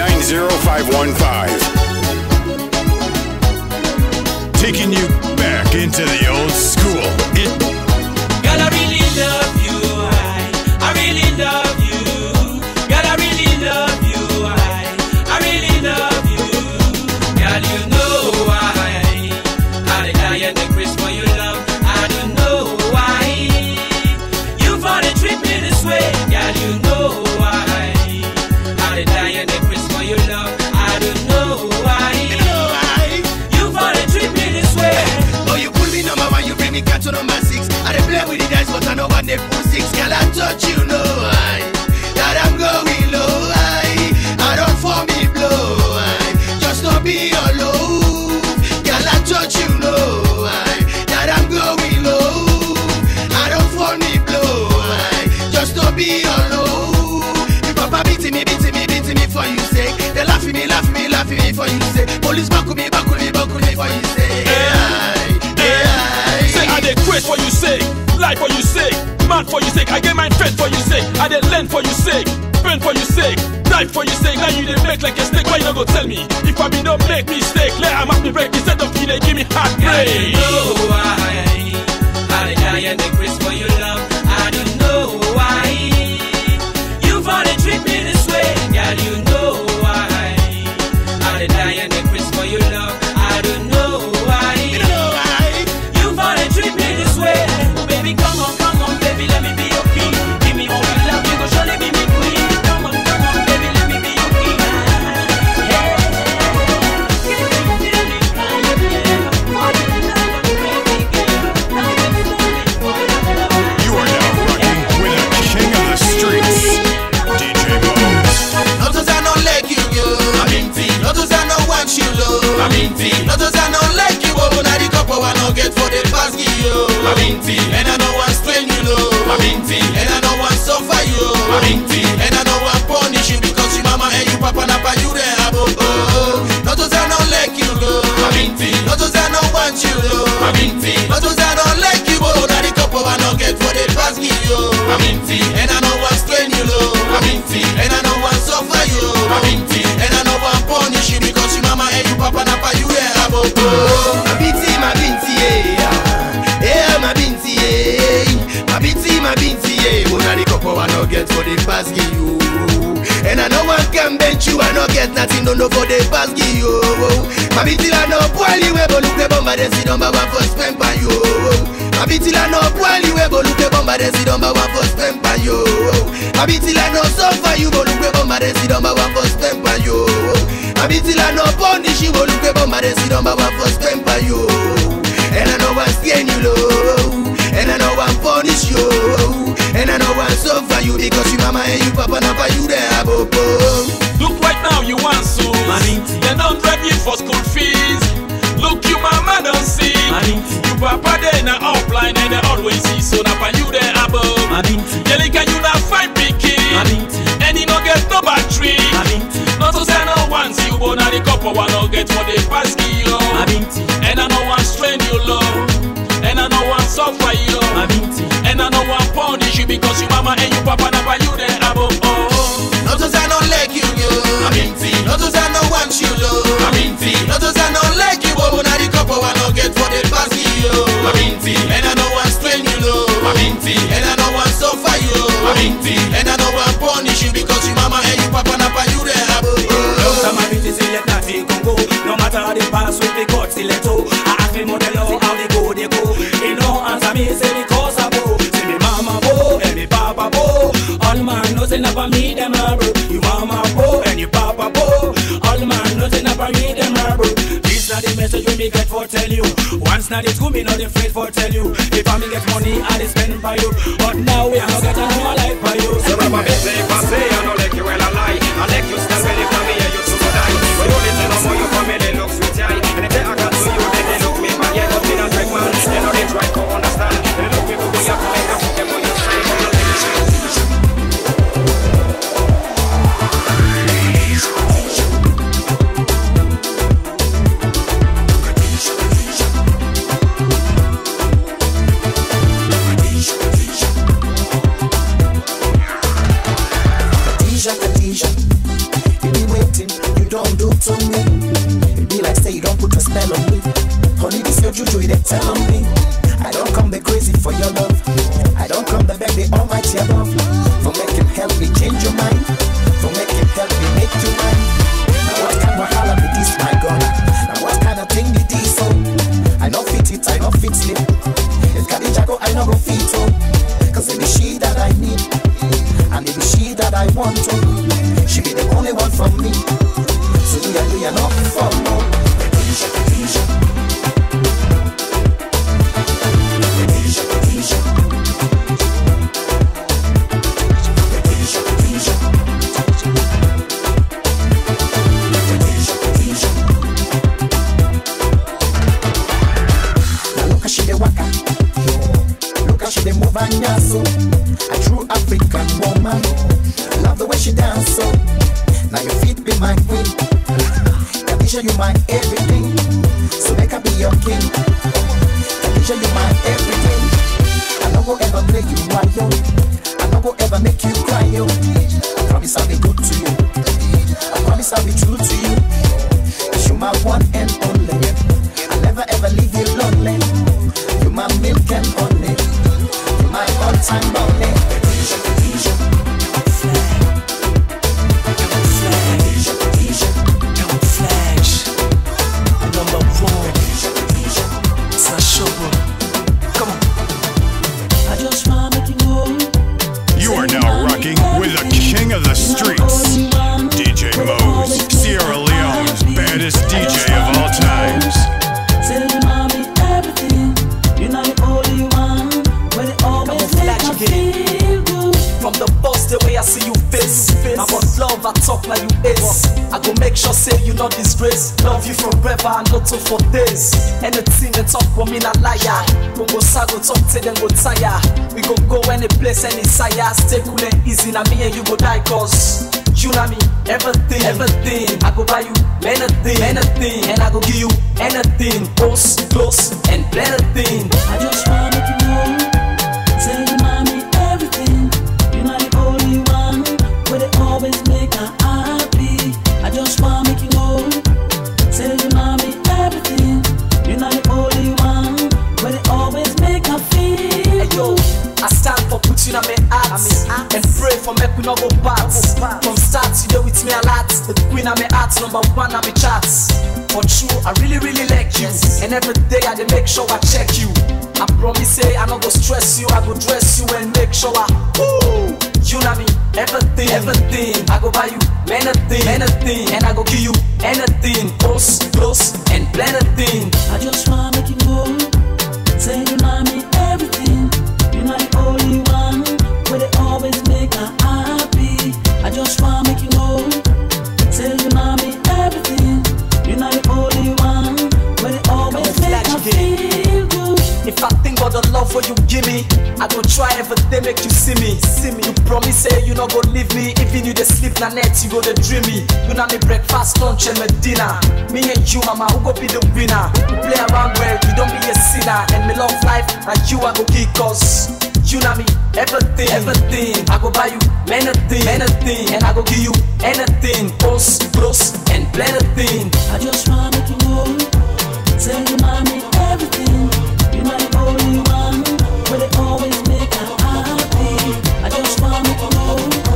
+232-780-90515. Taking you back back into the old school. Girl, I really love you. I really love you. Girl, I really love you. I really love you. Girl, you know why I die and the Chris for your love. I don't know why you wanna treat me this way. Girl, you know why I die and the Chris for your love. I don't know why you wanna treat me this way. Oh, you put me number one, you bring me cat to number 6. I dey play with the dice, but I know what they put 6. Girl, I touch you, know why that I'm going low. I don't for me blow. Just don't be alone. Girl, I touch you, know that I'm going low. I don't for me blow. Just don't be alone. Your papa beating me for you say. They laughing me for you say. Police back with me for you say. Say I dey craze for you sake, lie for you sake, mad for you sake. I get my faith for you sake, I dey learn for you sake, pain for you sake, die for you sake. Now you dey make like a snake. Why you no go tell me if I be don't make mistake? Let I must be break instead of you dey give me heartbreak. I don't know why I die and the Chris for your love. I don't know why you wanna treat me this way. Girl, you know why I die and the Chris for your love. I don't know why you wanna treat me this way. Oh, baby, come on, baby, let me be your king. Give me all your love, you gon' surely be me queen. Come on, baby, let me be your king. You are now rocking with the king of the streets, DJ Mose. Not as I don't like you, not as I don't want you, not as I don't like you, but I the couple I don't get for the past you. And I don't want strain you, and I don't want suffer you, and I don't want punish you because your mama and your papa napa you there above. Not as I don't like you, not as I don't want you, not as I don't like you, but I the couple I don't get for the past you. And I don't want strain you, and I don't want suffer you, and I don't want punish you because your mama and your papa napa you there above. My binti, yeah, my binti, my binti, yeah. But I the couple I don't get for the past you. And I know one can bench you, I don't get nothing, don't know for the past you. My binti la no poili we but look the bomba desi don't bawa for spend by you. My binti la no poili we but look the bomba desi don't bawa for spend by you. My binti la no suffer you but look the bomba desi don't bawa for spend by you. My binti la no punish you but look the bomba desi don't bawa for spend by you. And I know I'm scaring you low, and I know I'm punish you, and I know I'm suffer you because your mama and your papa napa you there above. Look right now you want so they don't drag you for school fees. Look you mama don't see. You papa they na outline and they always see. So napa you there above. Yelika you na fine picking, and you no get no battery. Not to say no one see you but now the couple one no get what they pass you. And I know one strain you love, and I know one suffer you, and I know one punish you because your mama and your papa napa you there above. Not as I don't like you, not as I don't want you, not as I don't like you, but now the couple I don't get for the past you. And I know one strain you, and I know one suffer you, and I know one punish you because your mama and your papa napa you there above. No matter how they pass with the God stiletto, I ask me model how they go. You know, answer me, say the cause I go. Say me mama bo, and me papa bo. All man knows never me them marble. You mama bo, and you papa bo. All man knows never me them marble. This not the message we me get for tell you. Once not it's good, me not afraid for tell you. If I me get money, I spend by you. But now we have got a new life by you. So Papa me say, if I say I don't like you, well I lie. I like you stand ready for me, and you too die. But you only tell them how you family looks with eye. And if they act to you, then they look me bad. Yeah, but me not drag man. They know they try to understand. They look me good, you have to make them forget what you say. Khadija, you be waiting, you don't do to me. It be like say you don't put a spell on me. Honey, this your juju, they tell on me. I don't come the crazy for your love. I don't come the beg the almighty above. For make him help me change your mind. For make him help me make you mine. Now what kind of wahala be this, my God? Now what kind of thing be this, oh? I know fit it, I know fit slip. If Khadija go, I know go fit, oh. Cause it be she that I need. And it be she that I want to. She be the only one for me. So do ya not for more. Khadija, Khadija. Khadija, Khadija. Khadija, Khadija. Khadija, Khadija. Now look how she dey waka. Look how she dey move and yasso. A true African woman. Love the way she dance so. Now your feet be my queen. Khadija, you my everything. So make I be your king. Khadija, you my everything. I no go ever play you while yo. I no go ever make you cry yo. I promise I'll be good to you. I promise I'll be true to you. Cause you my one and only. I'll never ever leave you lonely. You my milk and honey. You my all-time lonely. Khadija, Khadija. You are now rocking with the king of the streets, DJ Mose, Sierra Leone's baddest DJ of all times. Tell your mommy everything. You're not the only one. But it always makes me feel good. From the bus, the way I see you face. About love, I talk like you ace. I go make sure say you not disgrace. Love you forever and not to for days. Anything they talk for me not liar. Don't go sad, go talk till them go tire. We go any place, any sire. Stay cool and easy, now me and you go die cause you know me, everything, everything. I go buy you anything, anything. And I go give you anything. Close, close, and better thing. I just wanna make you know. Tell your mommy everything. You're not the only one. But it always make her happy. I just wanna make you know. Tell your mommy everything. You're not the only one. But it always make her feel. Hey yo, I stand for putting on my heart and pray for me we no go parts. From start to day with me a lot. The queen of my heart, number one on my charts. For true, I really like you. And every day I dey make sure I check you. I promise say I no go stress you. I go dress you and make sure I ooh, you know me, everything, everything. I go buy you anything, anything. And I go give you anything. Close, close, and plenty thing. I just wanna make you know. Tell your mommy everything. You're not the only one. But it always make her happy. I just wanna make you know. Tell your mommy everything. You're not the only one. But it always make her feel good. If I think about the love what you give me, I go try every day make you see me. You promise say you not go leave me. Even you dey sleep na net, you go dey dream me. You know me breakfast, lunch and my dinner. Me and you, mama, who go be the winner? We play around where you don't be a sinner. And me love life, and you I go geek cause you know me, everything, everything. I go buy you anything, anything. And I go give you anything. Close, close, and plenty thing. I just wanna make you know. Tell your mommy everything. You're not the only one. But it always make her happy. I just wanna make you know.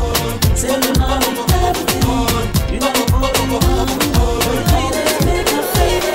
Tell your mommy everything. You're not the only one. But it always make her feel.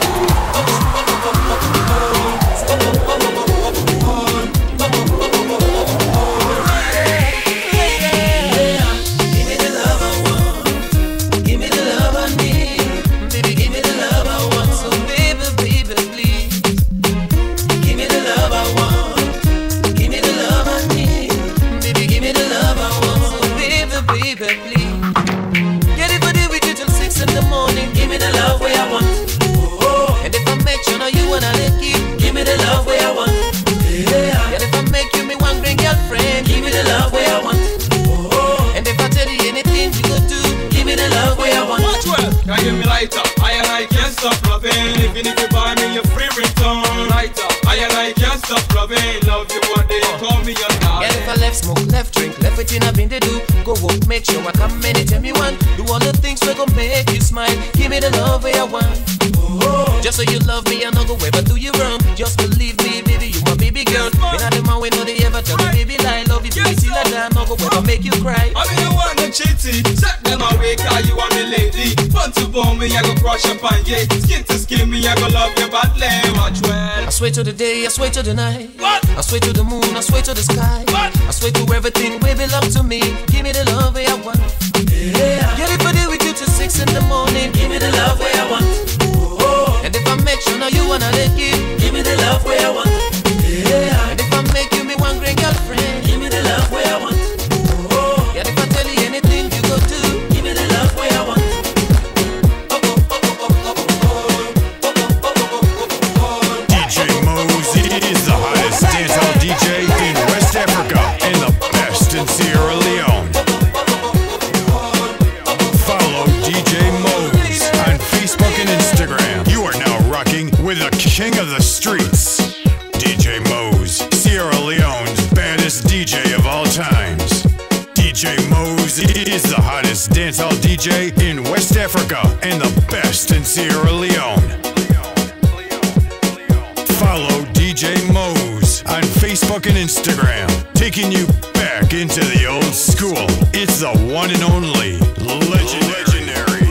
Even if you buy me your free return. Lighter, I can't stop loving. Love you one day, call me your darling. Girl, if I left smoke, left drink, left everything I've been to do. Go walk, make sure I come anytime you want. Do all the things we gon' make you smile. Give me the love where I want. Just so you love me, I no go ever do you wrong. Just believe me, baby, you my baby girl. Me not the man we know they ever tell me, baby, lie. Love you, baby, see like that, no go ever make you cry. I mean, the one that cheaty, set them away, cause you want me lady. Fun to bone me, I go crush up on you. Skin to skin me, I go love you badly. Watch well. I swear to the day, I swear to the night. What? I swear to the moon, I swear to the sky. What? I swear to everything, we belong to me. Give me the love way I want. Yeah. Get it for day with you till 6 in the morning. Give me the love way I want. Oh. And if I make sure now you wanna let give me the love way I want. Yeah. And if I make you me one great girlfriend, give me the love way I want. Oh. And if I tell you anything you go do, give me the love way I want. DJ Mose is the hottest dancehall DJ in West Africa and the best in Sierra Leone. Follow DJ Mose on Facebook and Instagram. You are now rocking with the king of the streets, DJ Mose, Sierra Leone's baddest DJ of all times. DJ Mose is the hottest dancehall DJ in West Africa and the best in Sierra Leone. Follow DJ Mose on Facebook and Instagram, taking you back into the old school. It's the one and only legendary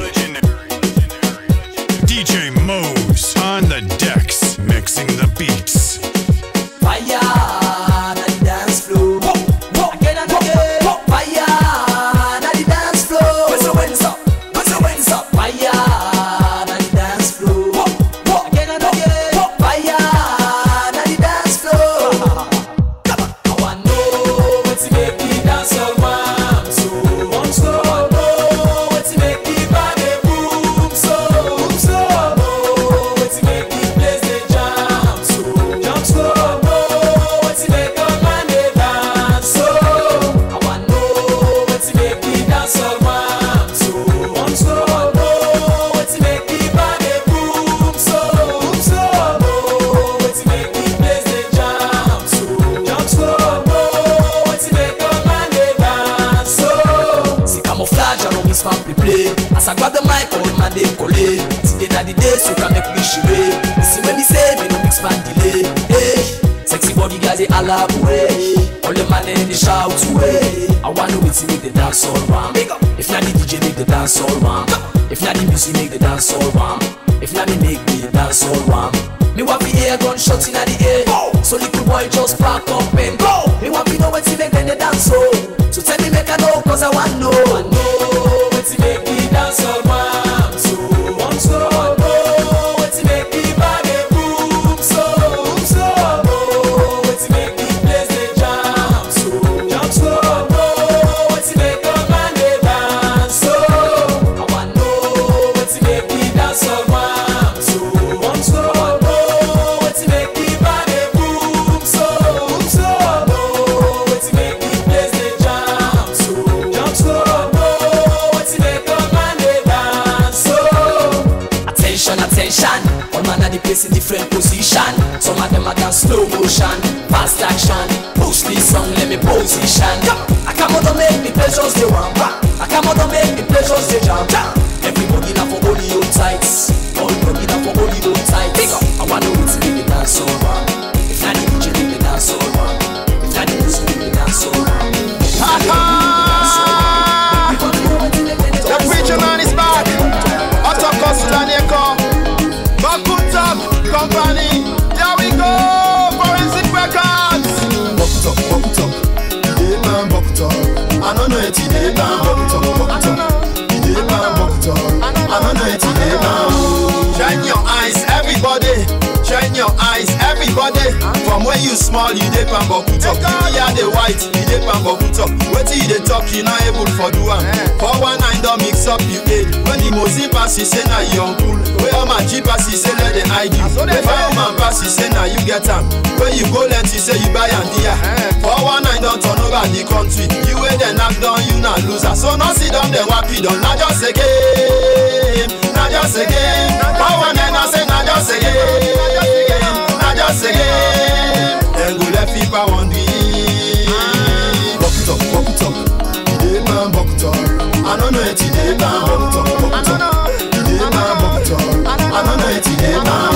DJ Mose on the decks, mixing the beats. Fire on the dance floor. Again and again. Fire on the dance floor. Where's the winds up? Where's the winds up? Fire on the dance floor. Again and again. Fire on the dance floor. I want to know what's make me dance all warm. So I'm so know what's make me body boom. So know what's make me place the jam. So jump slow. As I grab the mic, all the man they collate. Today na the day, so can make me shire. See when me say, me no mix man delay. Hey, sexy body guys they all up way. All the man they shout way. I wanna wait to make the dance all warm. If not the DJ make the dance all warm. If not the music make the dance all warm. If not me make the dance all warm. Me want the air gunshots in the air. So little boy just pack up and go. Me want to know what to make the dance so. So tell me make I know, cause I want know. I know what to make me dance all warm. So I'm so know what to make me body boom. So know what to make me place the jam. So jump slow, know what to make a man they dance. So I want know what to make me dance all warm. So I'm so know what to make me body boom. So know what to make me place the jam. So jump slow, know what to make a man they dance. So attention, all man at the place in different position. Some of them are dance slow motion, fast action. Push this song, let me position. I come out to make the pleasures they want. I come out to make the pleasures they jam. Everybody now for holy old tights. All broken now for holy old tights. I want to make the dance so wrong. If not the DJ make the dance so wrong. If not the music make the dance so wrong. The preacher man is back. Out of Costaneco. Bakutak Company. Here we go. Forensic Records. Bakutak. Yeah, man, Bakutak. I don't know it today, man. Bakutak. Yeah, man, Bakutak. I don't know it today, man. Shine your eyes, everybody. Shine your eyes, everybody. From when you small, you dey pan Bakutak. You are the white, you dey pan Bakutak. Wetin you dey talk, you not able for do am. 419 don't mix up you aid. When the Mozi pass, you say na you uncool. When all my G pass, you say let the ID. When fireman pass, you say na you get am. When you go let you say you buy and dear. 419 don't turn over the country. You wey dey knock down, you na loser. So no sit down, then wapi down. Na just a game, na just a game. 419 I say na just a game. Na just a game. Then go let people one day. Bakutak. Yeah, man, Bakutak. I don't know it today, man. Bakutak. Yeah, man, Bakutak. I don't know it today, man.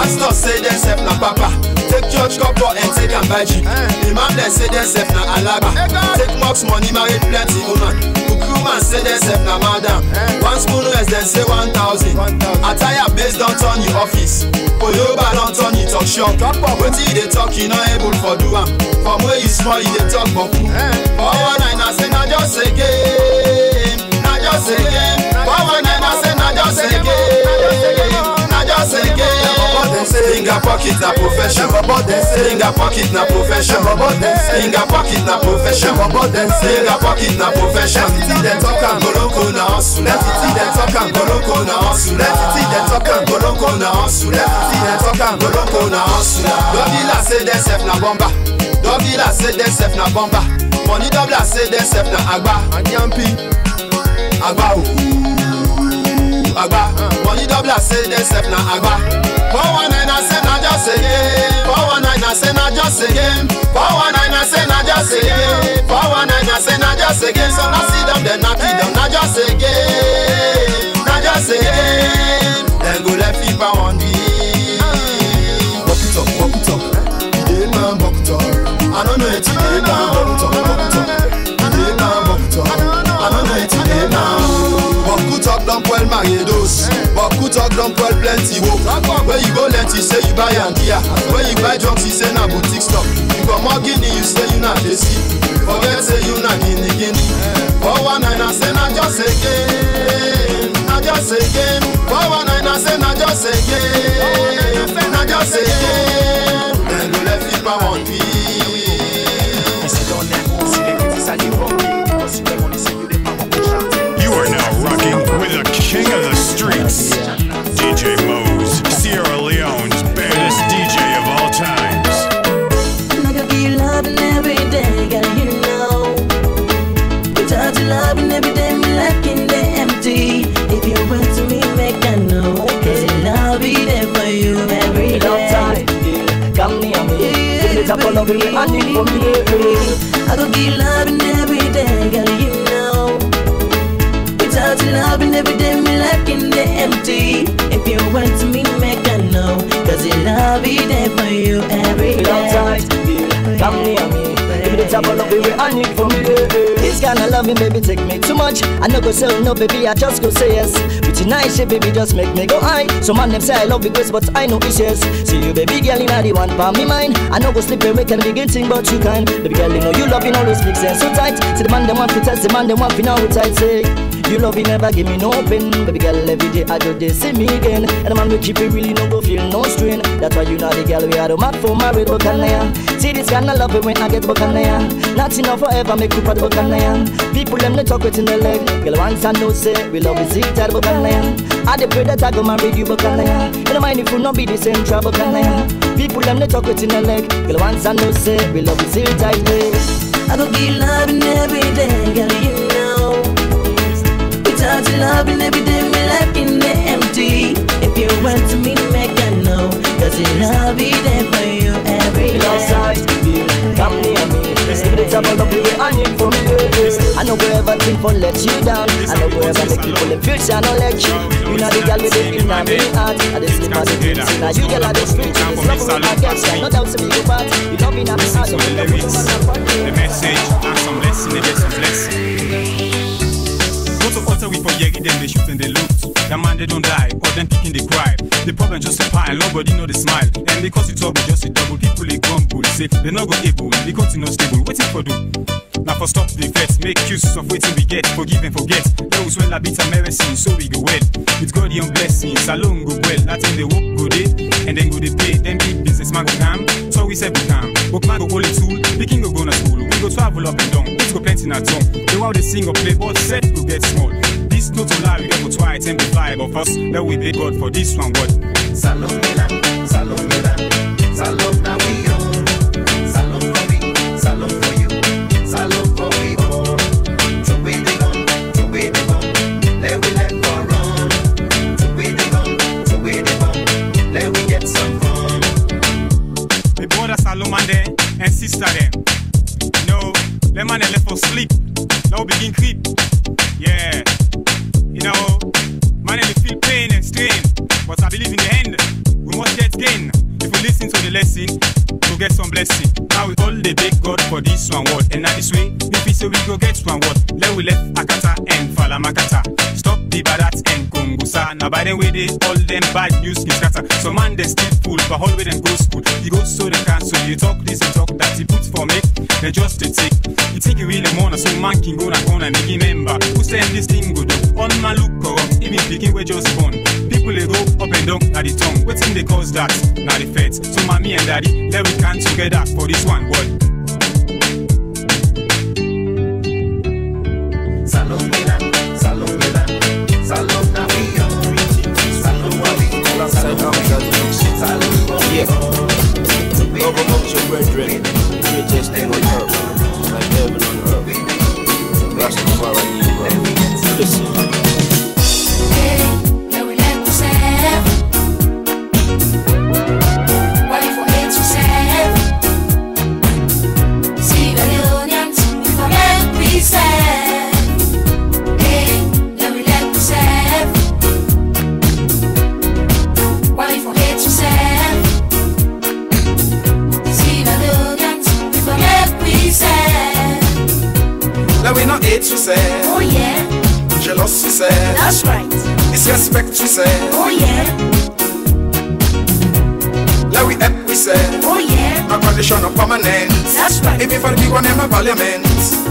Pastor say them self na papa. Take church couple and take am by G. Imam them say them self na alaba. Take Mox money, marry plenty woman. Ukuman say them self na madam. One spoon rest then say 1,000. Attire based don't turn you office. Oyoba don't turn you talk shop. Wetin they talk you not able for do am. From where you small you dey talk boku. For one night I say na just a game. Na just a game. For one night I say na just a game. Na just a game. Finger pocket na profession. Finger pocket na profession. Finger pocket na profession. Finger pocket na profession. Let them talk and Goloko na hustle. Let them talk and Goloko na hustle. Let them talk and Goloko na hustle. Let them talk and Goloko na hustle. Dogila say them self na bomba. Dogila say them self na bomba. Money double say them self na agba. Anyampi agba agba. Money double say them self na agba. 419 I say na just a game. 419 I say na just a game. 419 I say na just a game. 419 I say na just a game. So now see them then knock it down. Na just a game. Na just a game. Then go left feet for one day. Buck it up, buck it up. He man buck it up. I don't know it today now. Buck it up, buck it up. He man buck it up. I don't know it today now. Beaucoup talk don't well maridos. Beaucoup talk don't well plenty wo. Where you go let you say you buy Andia. Where you buy drugs you say na boutique stock. You go more guinea you say you na desi. Forget say you na guinea. 419 I say na just a game. Na just a game. 419 I say na just a game. Na just a game. Then go let fit pa one piece. You are now rocking with the king of the streets, DJ Mose, Sierra Leone's baddest DJ of all times. I gotta be loving every day, girl, you know. Without you loving every day, me lacking the empty. If you want to me, make I know. Cause I'll be there for you every day. Come near me, give it up all over me, I need for me. I gotta be loving every day, girl, you know. Without you loving every day, me lacking the empty. If you want to me, make I know. Cause I'll be there for you every day. Come near me, give it up all over me, I need for me. This kind of loving, baby, take me too much. I no go say no, baby, I just go say yes. With your nice shit, baby, just make me go high. So man, them say I love you, grace, but I know it's yes. See you, baby girl, you know the one for me mind. I no go sleep awake and begin think about you kind. Baby girl, you know you love, you always big sense so tight. See the man, them want to test, the man, them want to know what I say. You love, you never give me no pain. Baby girl, every day I do this, see me again. And the man will keep it really, no go feel no strain. That's why you know the girl, we are the mad for married, but can I? See this kind of love it when I get Bucanaya. Not enough forever, make you proud Bucanaya. People them they talk within the leg. Girl once I know say we love is it at Bucanaya. I dey pray that I go marry you Bucanaya. You don't mind if you not be the same trouble Bucanaya. People them they talk within the leg. Girl once I know say we love is it at I go be loving every day, girl you know. Without you loving every day, me lacking the empty. If you want to me, make I know. Cause I'll be there for you every day. Come near me, give it up all the way I need for me. I know wherever think for let you down. I know wherever make people in future no let you. You know the girl with the in my heart. I just sleep at the dreams. Now you girl are the streets. This love will not get you. No doubt to be your part. You love me now. The message and some lesson, they get some blessing. What we for Yegi, them they shoot and they loot. The man they don't die, or them kicking they cry. The problem just a pile, nobody know the smile. And because it's all just a double, people they grumble. Say they not go able, because it's not stable. Waiting for do. Now for stop the feds, make use of waiting we get. Forgive and forget. Those when la bit a medicine, so we go well. With God and blessings, alone go well. That time they work go day, and then go they pay. Then big business man go calm. So we said we calm. Work man go only tool, picking go to school. We go travel up and down, let's go plenty in our tongue. They want they sing or play, but set go get small. This not to lie, we go try and the vibe of us. That we thank God for this one, but Salom Milan, Salom Milan, Salom now we own. Salom for me, Salom for you, Salom for we all. To be the gun, to be the gun, let we let go run. To be the gun, to be the gun, let we get some fun. My brother Salom and them, and sister them. No, them man they left for sleep. Now begin creep. Yeah. You know, man, they feel pain and strain, but I believe in the end, we must get Then, if we listen to the lesson, we'll get some blessing. Now we all the big God for this one word. And now this way, if we say we go get one word, let we left Akata and Falamakata. Stop the badat and Kungusa. Now by the way, they all them bad news can scatter. So man, they still fool, but all with them go school. You go so they can, so you talk this and talk that. He puts for me, they just a tick. You think you really wanna, so man can go and corner and make him member. Who send this thing go do? On my look corrupt, even speaking we just born. People they go up and down at the tongue. What thing they cause that? Now the feds. So mommy and daddy, let we can together for this one word. Salon Milan, Salon Milan, Salon Navio, Salon Wali, Salon Yeah. Love amongst your brethren, greatest thing on earth, like heaven on earth. Rastafari, listen. We not hate you say, oh yeah. Jealous you say, that's right. Disrespect you say, oh yeah. Let we help we say, oh yeah. My condition of permanent, that's right. Even for the big one in my parliament.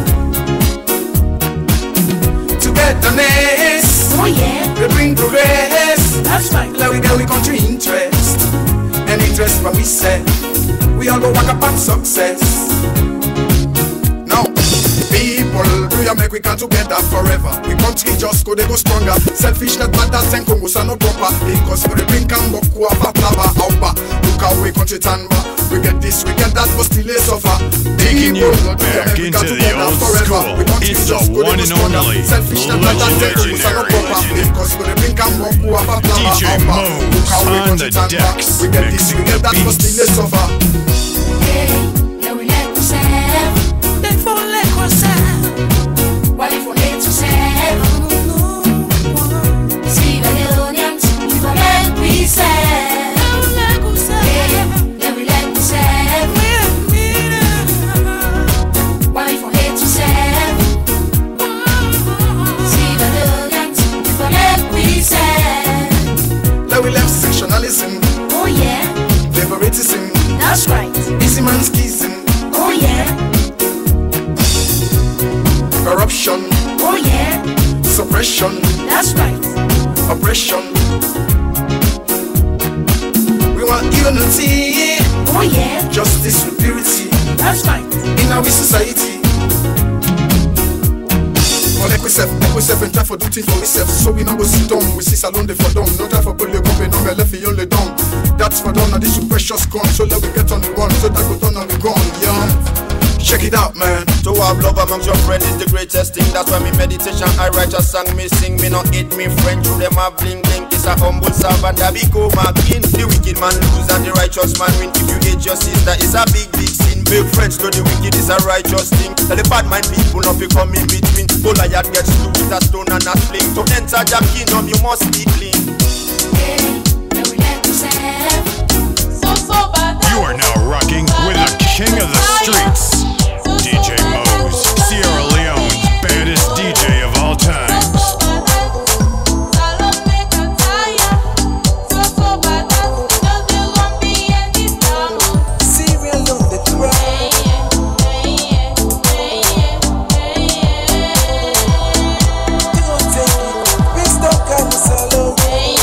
Togetherness, oh yeah. We bring progress, that's right. Let we get we country interest, and interest what we say. We all go walk up on success. People, do you make we come together forever? We country just go, they go stronger. Selfishness, but that's and Congo, so no proper. Because for the drink and walk, who have a plava, alba. Look how we country tanba. We get this, we get that, but still they suffer. Taking you back into the old school. It's the one and only legendary because for the drink and walk, who have a plava, DJ Mo's on the decks. We get this, we get that, but still they suffer. Yeah, we like to serve. Then for like yourself. What if we hate to serve? See the unions, we go make we serve. Yeah, we like to serve. What if we hate to serve? See the unions, we go make we serve. Let we left sectionalism. Oh yeah. Favoritism. That's right. Easy man schizm. Oh yeah. Corruption. Oh yeah. Suppression. That's right. Oppression. We want unity. Oh yeah. Justice with purity. That's right. In our society. Well, like we self and try for duty for ourselves. So we not go sit down. We sit alone there for dumb. No time for pull your company. No me left you only dumb. That's for done. And this is precious gun. So let we get on the run. So that go turn on the gun. Yeah. Check it out, man. To have love amongst your friends is the greatest thing. That's why me meditation, I write a song, me sing. Me not hate me friend, through them have bling bling. It's a humble servant that become a king. The wicked man lose and the righteous man win. If you hate your sister, it's a big sin. Make friends to the wicked is a righteous thing. Tell the bad mind people not become in between. Goliath gets slew with a stone and a sling. To enter your kingdom you must be clean. You are now rocking with the king of the streets, DJ Mo's, Sierra Leone's baddest DJ of all times. Salon.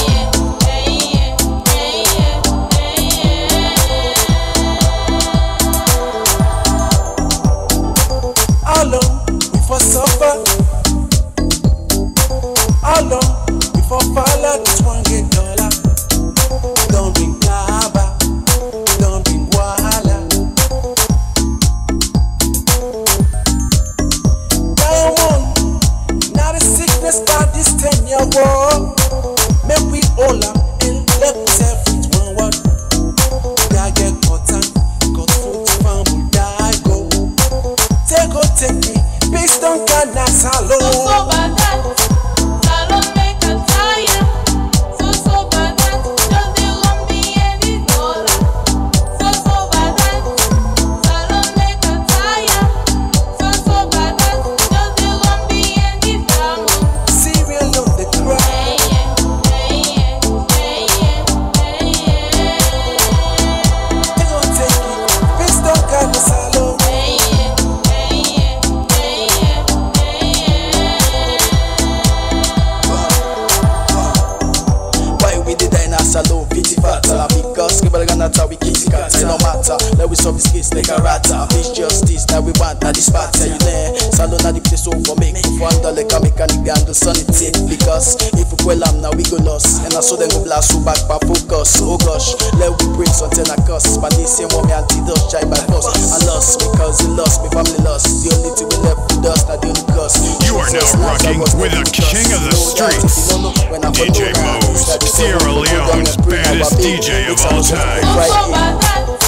and that's how we kick the cat. No matter, let we solve this case like a rata. It's justice that we want at this party. You there? Salon at the place over make wonder like a mechanic and the sanity. Because if we well am now we go lost. And I saw them go blast who back by focus. Oh gosh, let we bring something I cuss. But they say mommy antidote try by force. I lost because he lost, my family lost. The only thing we left with us, not the only cause. You are now rocking with the king of the streets, DJ Mose, Sierra Leone's baddest DJ of all time.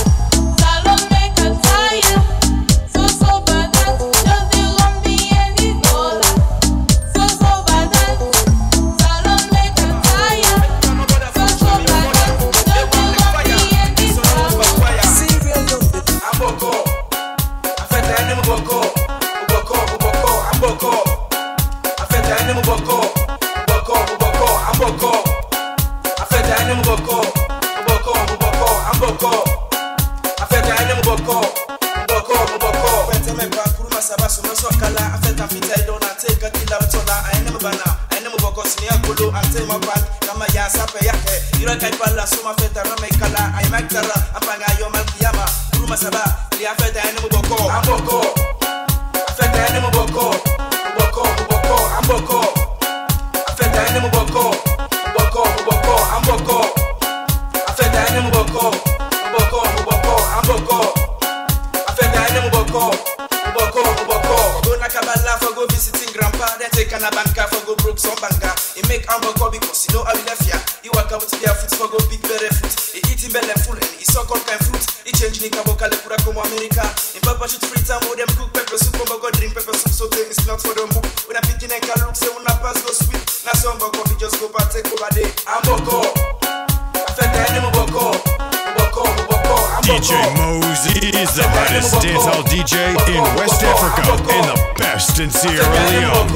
DJ Mose is the hottest dancehall DJ in West Africa and the best in Sierra Leone.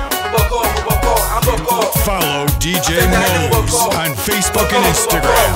Follow DJ Mose on Facebook and Instagram.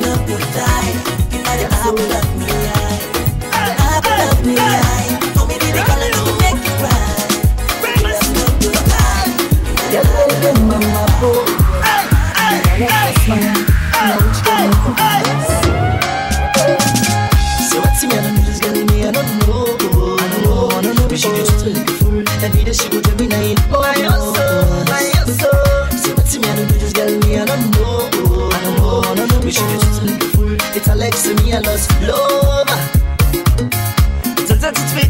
Love me,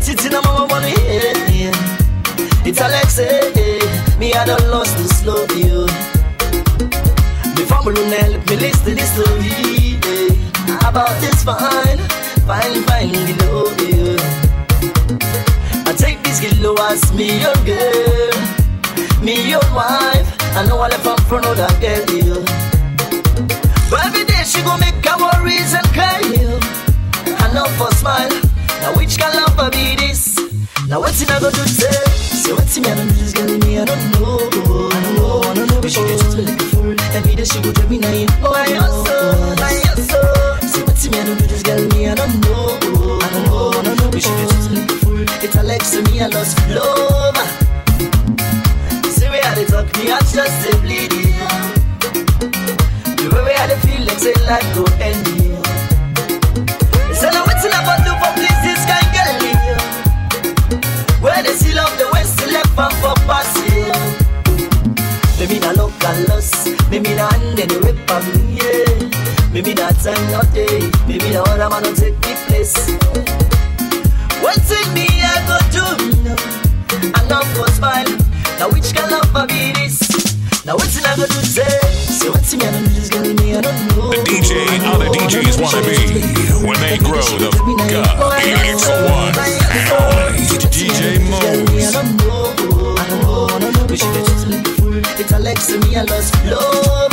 it in a mama money. It's Alexei, me I don't lost this love you. Before me help me listen this story about this fine below you. I take this girl as me your girl, me your wife. I know I left from front of that girl you. But every day she gon' make her worries and cry you. I know for smile. Now which can love her be this? Now what's in I go do say what's in me I don't do this girl me I don't know. We should get to like a fool. Every day she go drive me night. Oh I also. Say what's in me I don't do this girl me I don't know. We should get to like a fool. It's Alexa me I lost love. See where I talk me I just say bleeding. The way I feel like say life go end me. Say now what's in I go do for please this guy girl. Where they see love, the west still left and for passing. Maybe not local loss, maybe not hand any rip on me, yeah. Maybe not time, not day, maybe not other man don't take me place. What's in me I go do? And now for smile, now which can love for be this? Now what's in I go do say what's in me I don't do this girl me I don't know. The DJ all the DJs wanna be when they grow the fuck up. It's the one and only DJ Mose. I don't know. We should get to like a fool. It's Alexa me I lost love.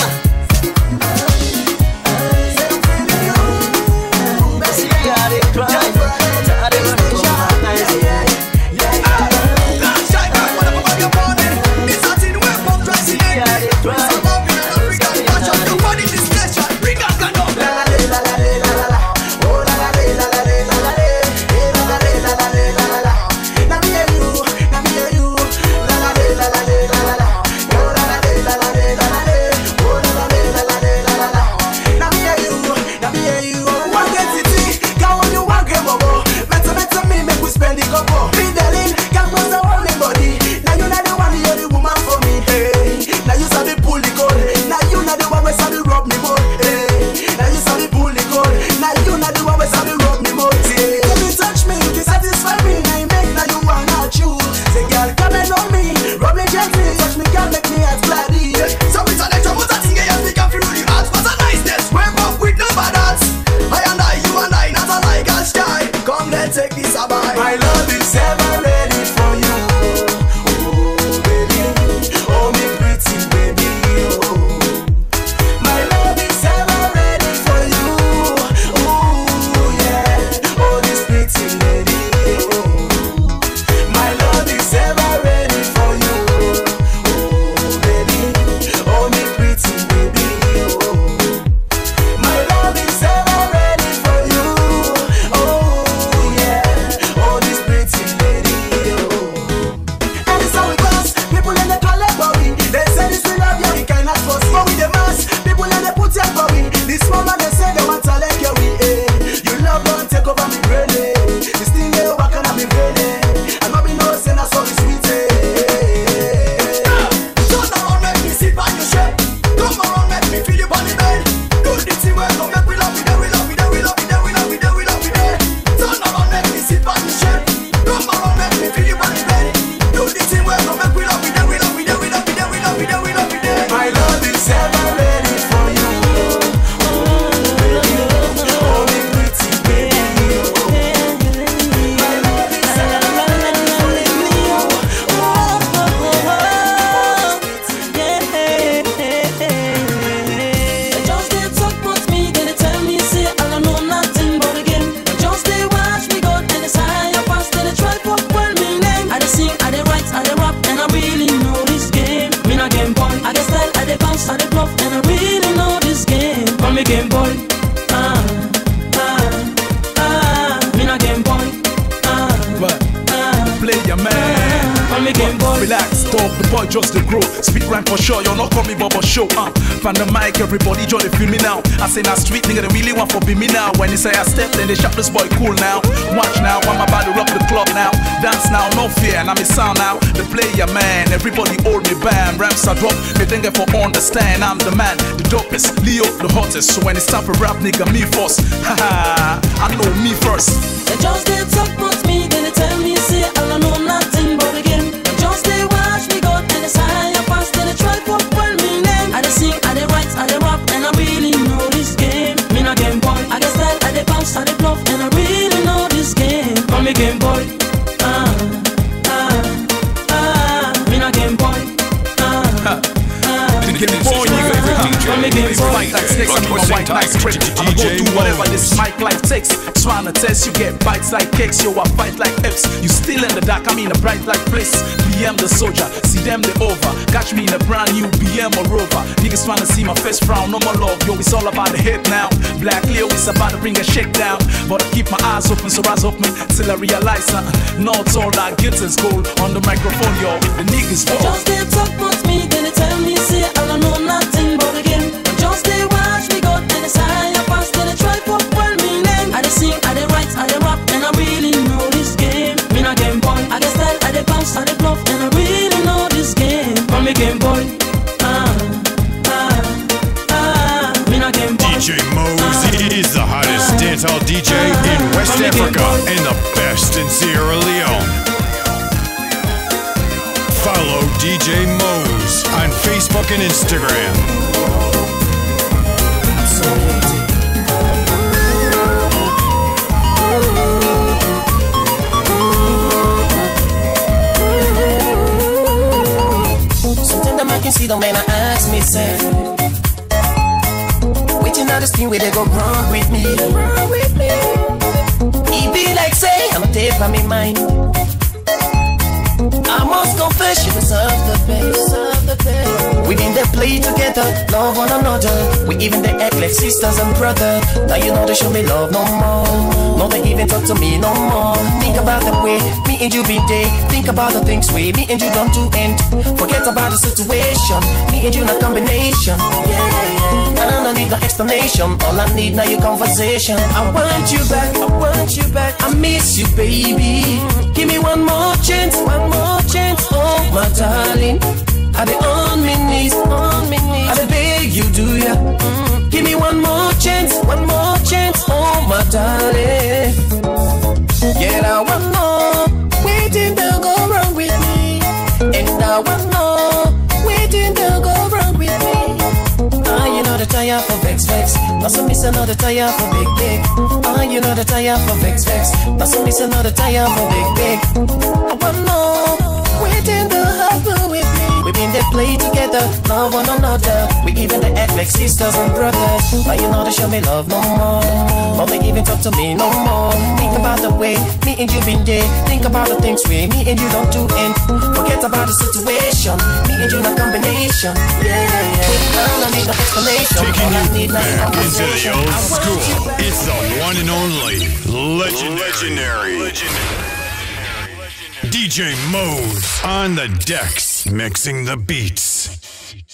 See I got it crying. Relax, dog, the boy just the grow. Speak rhyme for sure, you're not call me Bubba Show. From the mic, everybody join the feel me now. I say now street nigga, they really want for be me now. When they say I step, then they shout this boy cool now. Watch now, I'm about to rock the club now. Dance now, no fear, now me sound now. The player man, everybody hold me bam. Raps are drop, me think for understand. I'm the man, the dopest, Leo, the hottest. So when it's time for rap, nigga, me first. Haha, I know me first. They just they talk about me, then they tell me, say, I know nothing but the game. They just they watch me go, then they sign your past, then they try to call me name. I they sing, I they write, I they rap, and I really know this game. Me not game boy, I they style, I they bounce, I they bluff, and I really know this game. Call me game boy. Me not game boy. Fight like snakes, I'm a white night script. I'ma go do whatever this mic life takes. Tryna test, you get bites like cakes. Yo, I fight like F's. You still in the dark, I'm in a bright like place. BM the soldier, see them the over. Catch me in a brand new BM or Rover. Niggas tryna see my face frown, no more love. Yo, it's all about the hit now. Black Leo is about to bring a shakedown. But I keep my eyes open, so rise open till I realize something. No, it's all that gets is gold on the microphone, yo. The niggas fall. Just they talk about me, then they tell me, say, I know nothing but the game. Just they watch me go, then they sign your past, then they try to call me name. I they sing, I they write, I they rap, and I really know this game. Me not game boy, I they style, I they bounce, I they bluff, and I really know this game. Call me game boy. Me not game boy. DJ Mo's is the hottest dancehall DJ in West Africa and the best in Sierra Leone. Follow DJ Mo's on Facebook and Instagram. Sometimes I can see the man I ask me, say, waiting out the thing where they go wrong with me. He be like, say, I'm a tape on me mind. I must confess, you deserve the best. We in the play together, love one another. We even they act like sisters and brothers. Now you know they show me love no more. No, they even talk to me no more. Think about the way me and you be there. Think about the things we me and you don't do end. Forget about the situation. Me and you in a combination. Yeah. I don't need no explanation. All I need now your conversation. I want you back. I want you back. I miss you, baby. Give me one more chance. One more chance. Oh, my darling. I be on my knees, on my knees. I be beg you, do ya? Give me one more chance, oh my darling. Yeah, I wanna know, waiting to go wrong with me. And I wanna know, waiting to go wrong with me. Ah, you know the tire for vex. Not so miss another tire for big. Ah, you know the tire for vex. Not so miss another tire for big. I wanna know, waiting to happen with me. We been they play together, love one another. We even they act like sisters and brothers. Now you know they show me love no more. No, they even talk to me no more. Think about the way me and you been there. Think about the things we me and you don't do and forget about the situation. Me and you in a combination. Yeah. I don't need no explanation. Taking you back into the old school. It's the one and only legendary. DJ Mo's on the decks, mixing the beats.